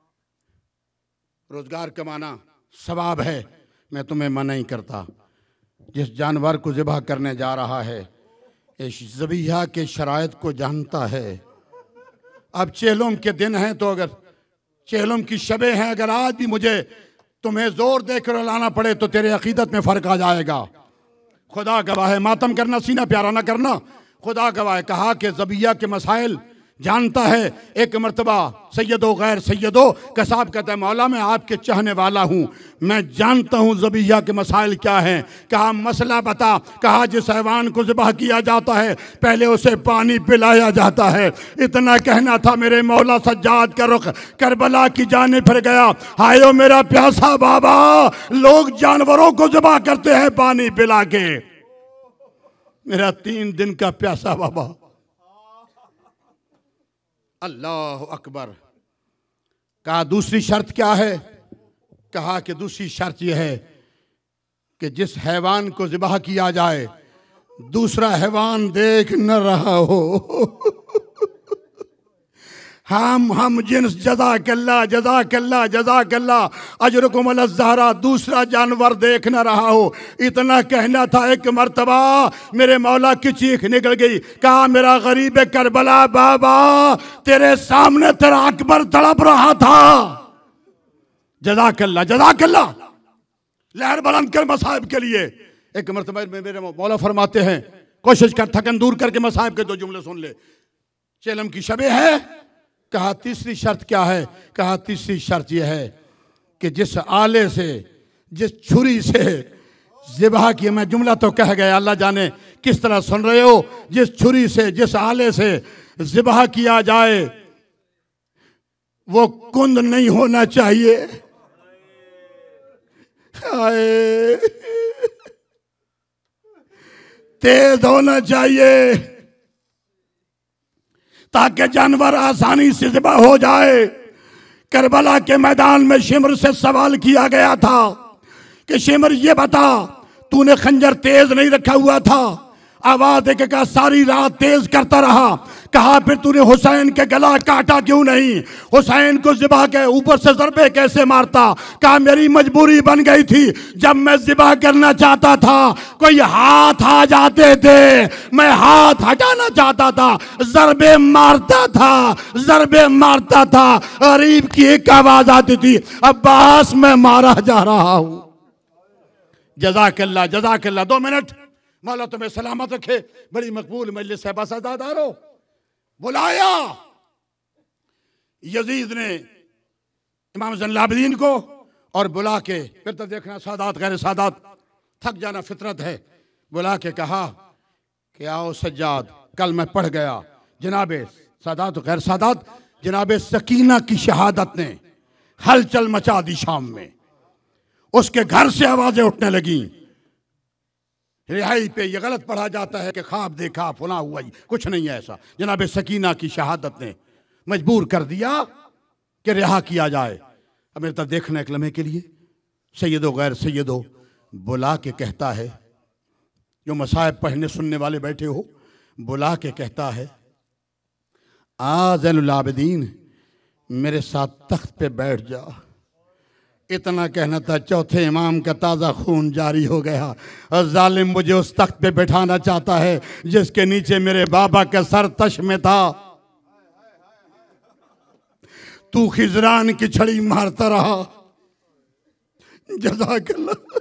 रोजगार कमाना सवाब है, मैं तुम्हें मना नहीं करता। जिस जानवर को ज़िबह करने जा रहा है इस ज़बीहा के शराइत को जानता है। अब चेहलम के दिन हैं तो अगर चेहलम की शबे हैं, अगर आज भी मुझे तुम्हें जोर देकर लाना पड़े तो तेरे अकीदत में फ़र्क आ जाएगा। खुदा गवाह है, मातम करना सीना प्यारा ना करना। खुदा गवाह है, कहा कि ज़बीहा के मसाइल जानता है। एक मरतबा सैयदो गैर सैयदो कसाब कहता है मौला मैं आपके चाहने वाला हूँ, मैं जानता हूँ ज़बीहा के मसाइल क्या हैं। कहा मसला बता। कहा जिस हैवान को ज़िबह किया जाता है पहले उसे पानी पिलाया जाता है। इतना कहना था, मेरे मौला सज्जाद का रुख करबला की जाने फिर गया। हायो मेरा प्यासा बाबा, लोग जानवरों को ज़िबह करते हैं पानी पिला के, मेरा तीन दिन का प्यासा बाबा। अल्लाह अकबर। कहा दूसरी शर्त क्या है? कहा कि दूसरी शर्त यह है कि जिस हैवान को ज़िबह किया जाए दूसरा हैवान देख न रहा हो। हम हम जिन्स जज़ाकल्ला जज़ाकल्ला जज़ाकल्ला अजरुकुम अलज़्ज़हरा, दूसरा जानवर देख न रहा हो। इतना कहना था, एक मर्तबा मेरे मौला की चीख निकल गई। कहा मेरा गरीब करबला बाबा, तेरे सामने तेरा अकबर तड़प रहा था। जज़ाकल्ला जज़ाकल्ला। लहर बुलंद कर मसाहिब के लिए। एक मर्तबा मेरे मौला फरमाते हैं कोशिश कर थकन दूर करके मसाहिब के दो जुमले सुन ले। चेलम की शबे है। कहा तीसरी शर्त क्या है? कहा तीसरी शर्त यह है कि जिस आले से जिस छुरी से ज़िबा किया। मैं जुमला तो कह गया, अल्लाह जाने किस तरह सुन रहे हो। जिस छुरी से, जिस आले से ज़िबा किया जाए वो कुंद नहीं होना चाहिए। हाय, तेज होना चाहिए ताकि जानवर आसानी से ज़िबा हो जाए। करबला के मैदान में शिमर से सवाल किया गया था कि शिमर ये बता, तूने खंजर तेज नहीं रखा हुआ था। आवाज देके कहा सारी रात तेज करता रहा। कहा फिर तूने हुसैन के गला काटा क्यों नहीं? हुसैन को ज़िबा के ऊपर से ज़रबे कैसे मारता? कहा मेरी मजबूरी बन गई थी, जब मैं ज़िबा करना चाहता था कोई हाथ आ जाते थे, मैं हाथ हटाना चाहता था, ज़रबे मारता था, ज़रबे मारता था, गरीब की एक आवाज आती थी, अब्बास मैं मारा जा रहा हूं। जज़ाकल्लाह जज़ाकल्लाह। दो मिनट, मौला तुम्हें सलामत रखे। बड़ी मकबूल मजलिस है। बस अज़ादारो बुलाया यजीद ने इमाम ज़ैनुल आबिदीन को और बुला के, फिर तो देखना सादात गैर सादात, थक जाना फितरत है। बुला के कहा कि आओ सज्जाद, कल मैं पढ़ गया जनाबे सादात गैर सादात, जनाबे सकीना की शहादत ने हलचल मचा दी शाम में। उसके घर से आवाजें उठने लगी, रिहाई पे ये गलत पढ़ा जाता है कि ख्वाब देखा फुला हुआ, ही कुछ नहीं है ऐसा। जनाब सकीना की शहादत ने मजबूर कर दिया कि रिहा किया जाए। अब मेरे तक देखना एक लम्हे के लिए, सैयदो गैर सैयदो बुला के कहता है, जो मसाइब पढ़ने सुनने वाले बैठे हो, बुला के कहता है आ ज़ैनुल आबिदीन मेरे साथ तख्त पे बैठ जा। इतना कहना था, चौथे इमाम का ताज़ा खून जारी हो गया और जालिम मुझे उस तख्त पे बैठाना चाहता है जिसके नीचे मेरे बाबा का सर तश में था। तू खिजरान की छड़ी मारता रहा। जज़ाकल्लाह।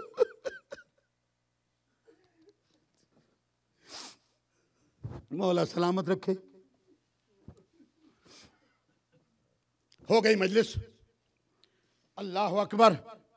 मौला सलामत रखे। हो गई मजलिस। अल्लाह अकबर।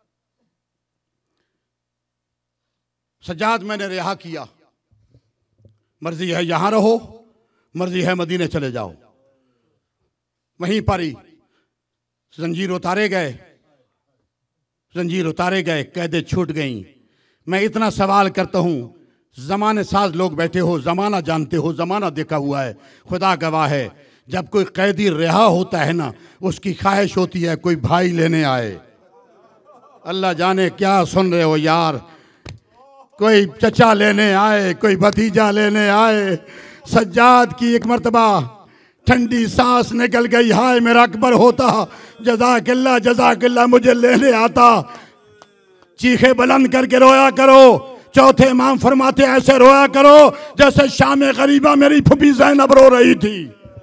सज्जाद मैंने रिहा किया, मर्जी है यहां रहो, मर्जी है मदीने चले जाओ। वहीं पर ही जंजीर उतारे गए, जंजीर उतारे गए, कैदे छूट गईं। मैं इतना सवाल करता हूं, जमाने साज लोग बैठे हो, जमाना जानते हो, जमाना देखा हुआ है। खुदा गवाह है, जब कोई कैदी रिहा होता है ना, उसकी ख्वाहिश होती है कोई भाई लेने आए। अल्लाह जाने क्या सुन रहे हो यार, कोई चचा लेने आए, कोई भतीजा लेने आए। सज्जाद की एक मर्तबा ठंडी सांस निकल गई, हाय मेरा अकबर होता, जज़ाकल्लाह जज़ाकल्लाह मुझे लेने आता। चीखे बुलंद करके रोया करो। चौथे इमाम फरमाते ऐसे रोया करो जैसे शाम गरीबा मेरी फुफी ज़ैनब रो रही थी।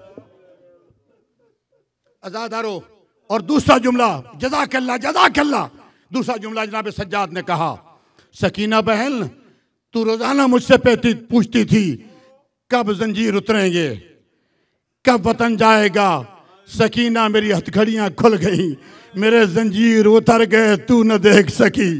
अज़ादारो। और दूसरा जुमला, जज़ाकल्लाह जज़ाकल्लाह, दूसरा जुमला जनाब सज्जाद ने कहा, सकीना बहन तू रोजाना मुझसे पूछती थी कब जंजीर उतरेंगे, कब वतन जाएगा। सकीना मेरी हथकड़ियां खुल गई, मेरे जंजीर उतर गए, तू न देख सकी।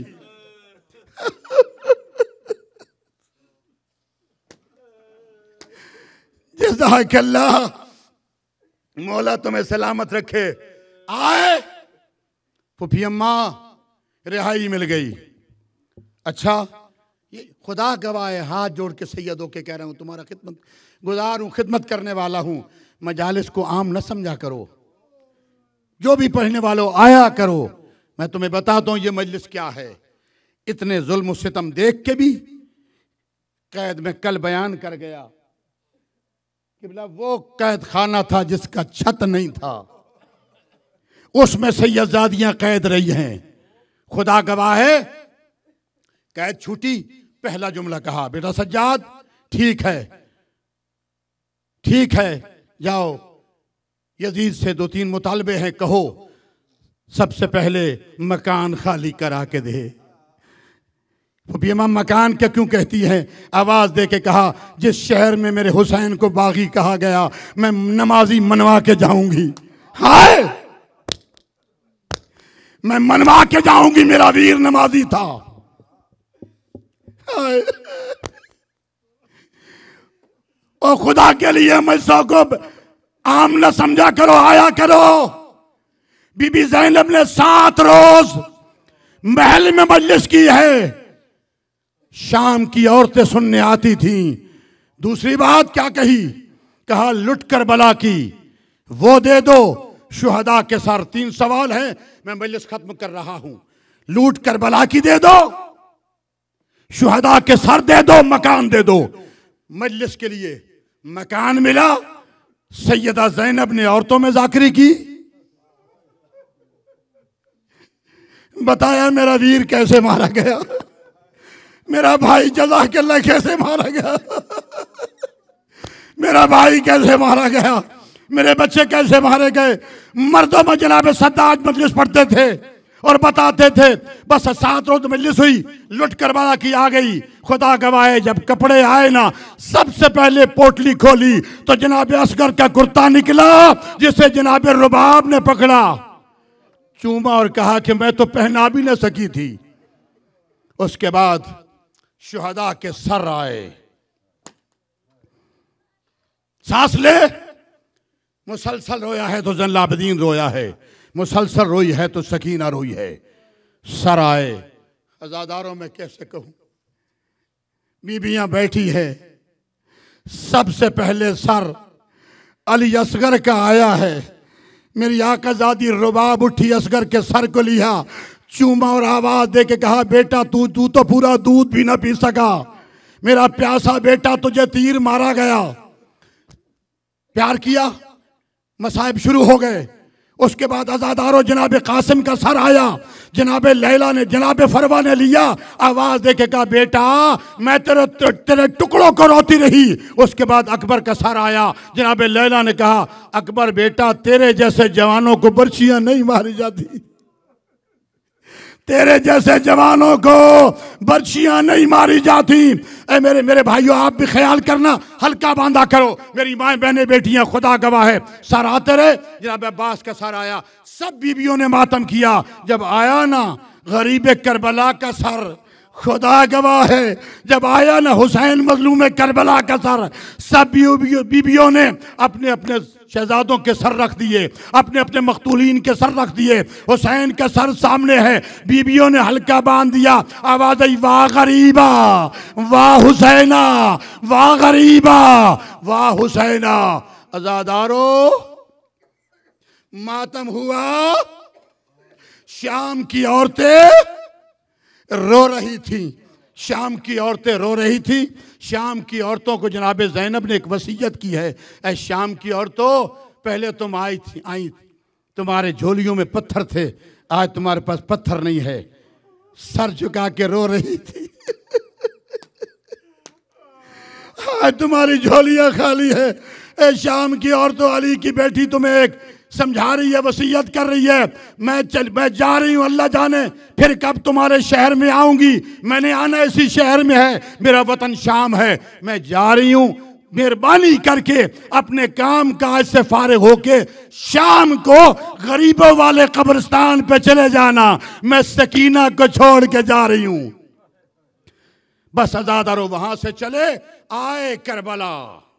जज़ाकल्लाह, मौला तुम्हें सलामत रखे। आए फुफी अम्मा, रिहाई मिल गई। अच्छा, ये खुदा गवाह, हाथ जोड़ के सैयदों के कह रहा हूं, तुम्हारा खिदमत गुजार हूं, खिदमत करने वाला हूं। मजालिस को आम न समझा करो, जो भी पढ़ने वालों आया करो। मैं तुम्हें बताता हूं ये मजलिस क्या है। इतने जुल्म सितम देख के भी कैद में कल बयान कर गया कि बोला वो कैद खाना था जिसका छत नहीं था, उसमें सैयदजादियां कैद रही हैं। खुदा गवाह है, कैद छूटी, पहला जुमला कहा, बेटा सज्जाद ठीक है ठीक है, जाओ यजीद से दो तीन मुतालबे हैं, कहो सबसे पहले मकान खाली करा के दे। फुफी अम्मा मकान क्या क्यों कहती है? आवाज दे के कहा, जिस शहर में मेरे हुसैन को बागी कहा गया, मैं नमाजी मनवा के जाऊंगी। हाय, मैं मनवा के जाऊंगी, मेरा वीर नमाजी था। और खुदा के लिए मजलिसों को आम न समझा करो, आया करो। बीबी ज़ैनब ने सात रोज महल में मजलिस की है, शाम की औरतें सुनने आती थीं। दूसरी बात क्या कही? कहा लुट कर बला की वो दे दो, शुहदा के सर। तीन सवाल हैं, मैं मजलिस खत्म कर रहा हूं। लूट कर बला की दे दो, शुहदा के सर दे दो, मकान दे दो। मजलिस के लिए मकान मिला। सैयदा ज़ैनब ने औरतों में जाकरी की, बताया मेरा वीर कैसे मारा गया, मेरा भाई जज़ाकल्लाह कैसे मारा गया, मेरा भाई कैसे मारा गया, मेरे बच्चे कैसे मारे गए। मर्दों में जनाब सद्दाद मजलिस पढ़ते थे और बताते थे। बस सात रोज मजलिस हुई, लुट कर बला की आ गई। खुदा गवाए जब कपड़े आए ना, सबसे पहले पोटली खोली तो जनाब असगर का कुर्ता निकला, जिसे जनाब रुबाब ने पकड़ा, चूमा और कहा कि मैं तो पहना भी न सकी थी। उसके बाद शुहदा के सर आए, सांस ले। मुसलसल रोया है तो ज़ैनुल आबिदीन रोया है, मुसलसल रोई है तो सकीना रोई है। सर आए, अज़ादारों में कैसे कहूं, बीबियां बैठी है। सबसे पहले सर अली असगर का आया है। मेरी आकाज़ादी रुबाब उठी, असगर के सर को लिया, चूमा और आवाज दे के कहा बेटा तू तू तो पूरा दूध भी ना पी सका, मेरा प्यासा बेटा तुझे तीर मारा गया। प्यार किया, मसाइब शुरू हो गए। उसके बाद अज़ादारों जनाब कासिम का सर आया, जनाब लैला ने जनाब फरवा ने लिया, आवाज दे के कहा बेटा मैं तेरे तेरे टुकड़ों को रोती रही। उसके बाद अकबर का सर आया, जनाब लैला ने कहा अकबर बेटा तेरे जैसे जवानों को बर्छियां नहीं मारी जाती, तेरे जैसे जवानों को बर्छियां नहीं मारी जाती। ए मेरे मेरे भाइयों आप भी ख्याल करना, हल्का बांधा करो। मेरी माए बहने बेटियां खुदा गवाह है, सर आते रहे। जनाब अब्बास का सर आया, सब बीबियों ने मातम किया। जब आया ना गरीब करबला का सर, खुदा गवाह है, जब आया ना हुसैन मजलूम करबला का सर, सब बीबियों ने अपने अपने शहजादों के सर रख दिए, अपने अपने मख्तूलीन के सर रख दिए। हुसैन का सर सामने है, बीबियों ने हल्का बांध दिया। आवाज आई वाह गरीबा वाह हुसैना, वाह गरीबा वाह हुसैना। अज़ादारो मातम हुआ, शाम की औरतें रो रही थी, शाम की औरतें रो रही थी। शाम की औरतों को जनाब ज़ैनब ने एक वसीयत की है, ऐ शाम की औरतों पहले तुम आई थी आई तुम्हारे झोलियों में पत्थर थे, आज तुम्हारे पास पत्थर नहीं है। सर झुका के रो रही थी आज तुम्हारी झोलियां खाली है। ऐ शाम की औरतों, अली की बेटी तुम्हें एक समझा रही है, वसीयत कर रही है, मैं चल मैं जा रही हूं, अल्लाह जाने फिर कब तुम्हारे शहर में आऊंगी। मैंने आना इसी शहर में है, मेरा वतन शाम है, मैं जा रही हूं। मेहरबानी करके अपने काम काज से फारिग होके शाम को गरीबों वाले कब्रिस्तान पे चले जाना, मैं सकीना को छोड़ के जा रही हूं। बस अज़ादारों वहां से चले आए करबला।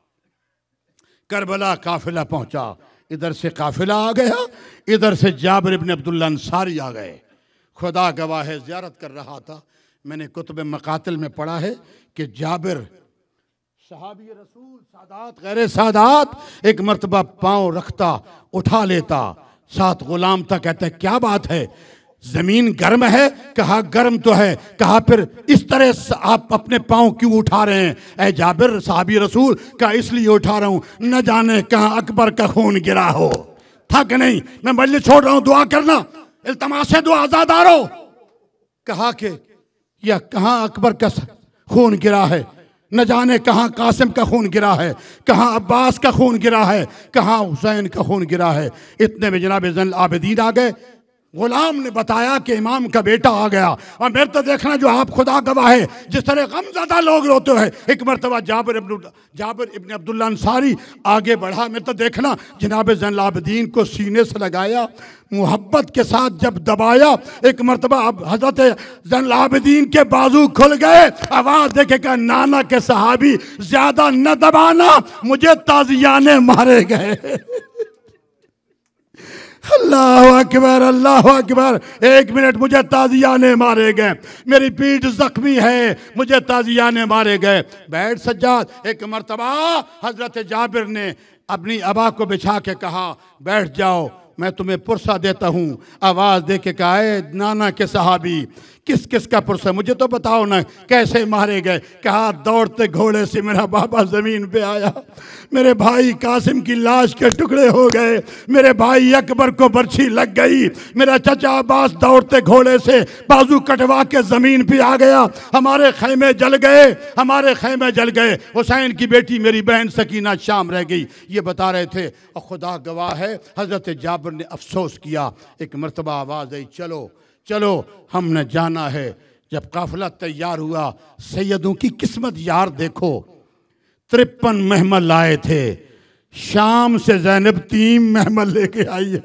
करबला काफिला पहुंचा, इधर से काफिला आ गया, इधर से जाबिर इब्न अब्दुल्लाह अंसारी आ गए। खुदा गवाह है, ज़ियारत कर रहा था, मैंने कुतुब मकातिल में पढ़ा है कि जाबिर सहाबी रसूल सादात गैर सादात एक मर्तबा पांव रखता, उठा लेता, साथ गुलाम था, कहते क्या बात है, जमीन गर्म है? कहा गर्म तो है। कहा फिर इस तरह आप अपने पांव क्यों उठा रहे हैं? ऐ जाबिर साहबी रसूल का इसलिए उठा रहा हूं, न जाने कहां अकबर का खून गिरा हो। था कि नहीं? मैं मजलिस छोड़ रहा हूं, दुआ करना, इल्तमासे दुआ अज़ादारो। कहा कि या कहां अकबर का खून गिरा है, न जाने कहां कासिम का खून गिरा है, कहां अब्बास का खून गिरा है, कहां हुसैन का खून गिरा है। इतने में जनाब ज़ैनुल आबिदीन आ गए। गुलाम ने बताया कि इमाम का बेटा आ गया। और मेरे तो देखना, जो आप खुदा गवाह है, जिस तरह गमज़दा लोग रोते हैं। एक मरतबा जाबिर इब्न जाबिर इब्न अब्दुल्ला अंसारी आगे बढ़ा। मेरे तो देखना, जनाब ज़ैनुल आबिदीन को सीने से लगाया, मोहब्बत के साथ जब दबाया, एक मरतबा अब हज़रत ज़ैनुल आबिदीन के बाजू खुल गए। आवाज़ देके कहा, नाना के सहाबी ज्यादा न दबाना, मुझे ताज़ियाने मारे गए। अल्लाह अकबर, अल्लाह अकबर। एक मिनट, मुझे ताज़ियाने मारे गए, मेरी पीठ जख्मी है, मुझे ताज़ियाने मारे गए। बैठ सज्जाद। एक मरतबा हजरत जाबिर ने अपनी अबा को बिछा के कहा, बैठ जाओ, मैं तुम्हें पुरसा देता हूँ। आवाज़ दे के कहा, नाना के सहाबी किस किस का पुरसा, मुझे तो बताओ ना, कैसे मारे गए? कहा, दौड़ते घोड़े से मेरा बाबा ज़मीन पे आया, मेरे भाई कासिम की लाश के टुकड़े हो गए, मेरे भाई अकबर को बर्छी लग गई, मेरा चचा अब्बास दौड़ते घोड़े से बाजू कटवा के ज़मीन पे आ गया, हमारे खैमे जल गए, हमारे खैमे जल गए, हुसैन की बेटी मेरी बहन सकीना शाम रह गई। ये बता रहे थे। और खुदा गवाह है, हज़रत जाबिर ने अफसोस किया। एक मरतबा आवाज़ आई, चलो चलो, हमने जाना है। जब काफिला तैयार हुआ, सैयदों की किस्मत यार देखो, तिरपन मेहमान लाए थे, शाम से ज़ैनब तीन मेहमान लेके आई है।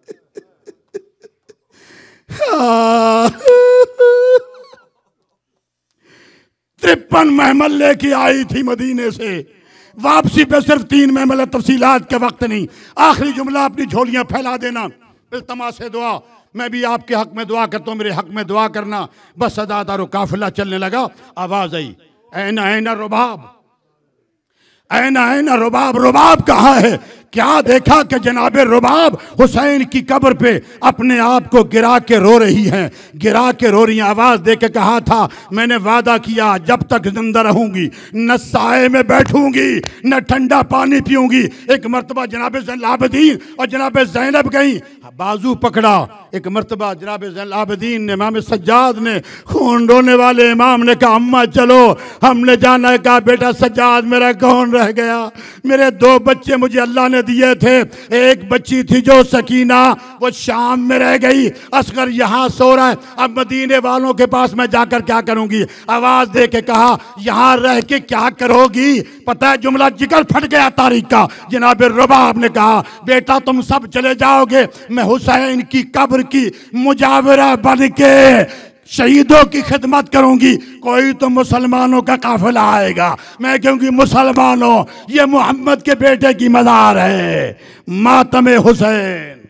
तिरपन मेहमान लेके आई थी मदीने से, वापसी पे सिर्फ तीन मेहमान। तफसीलात का वक्त नहीं, आखिरी जुमला, अपनी झोलियां फैला देना, इल्तमास से दुआ। मैं भी आपके हक में दुआ करता हूँ, मेरे हक में दुआ करना। बस अदादारो काफिला चलने लगा। आवाज आई, ऐना ऐना रुबाब, ऐना ऐना रुबाब, रुबाब कहाँ है? क्या देखा कि जनाब रुबाब हुसैन की कब्र पे अपने आप को गिरा के रो रही हैं, गिरा के रो रही हैं। आवाज़ दे के कहा था, मैंने वादा किया जब तक जिंदा रहूंगी न साए में बैठूंगी न ठंडा पानी पीऊंगी। एक मरतबा जनाब ज़ैनुल आबिदीन और जनाब ज़ैनब गई, बाजू पकड़ा। एक मरतबा जनाब ज़ैनुल आबिदीन ने, इमाम सज्जाद ने, खून रोने वाले इमाम ने कहा, अम्मा चलो हमने जाना है। कहा, बेटा सज्जाद मेरा कौन रह गया, मेरे दो बच्चे मुझे अल्लाह ने दिए थे, एक बच्ची थी जो सकीना, वो शाम में रह गई, असगर यहाँ सो रहा है, अब मदीने वालों के पास मैं जाकर क्या करूंगी? आवाज दे के कहा, यहाँ रह के क्या करोगी? पता है जुमला जिगर फट गया तारीख का। जनाब रुबाब ने कहा, बेटा तुम सब चले जाओगे, मैं हुसैन की कब्र की मुजावरा बन के शहीदों की खिदमत करूंगी। कोई तो मुसलमानों का काफिला आएगा, मैं कहूंगी मुसलमानों ये मोहम्मद के बेटे की मज़ार है, मातम हुसैन।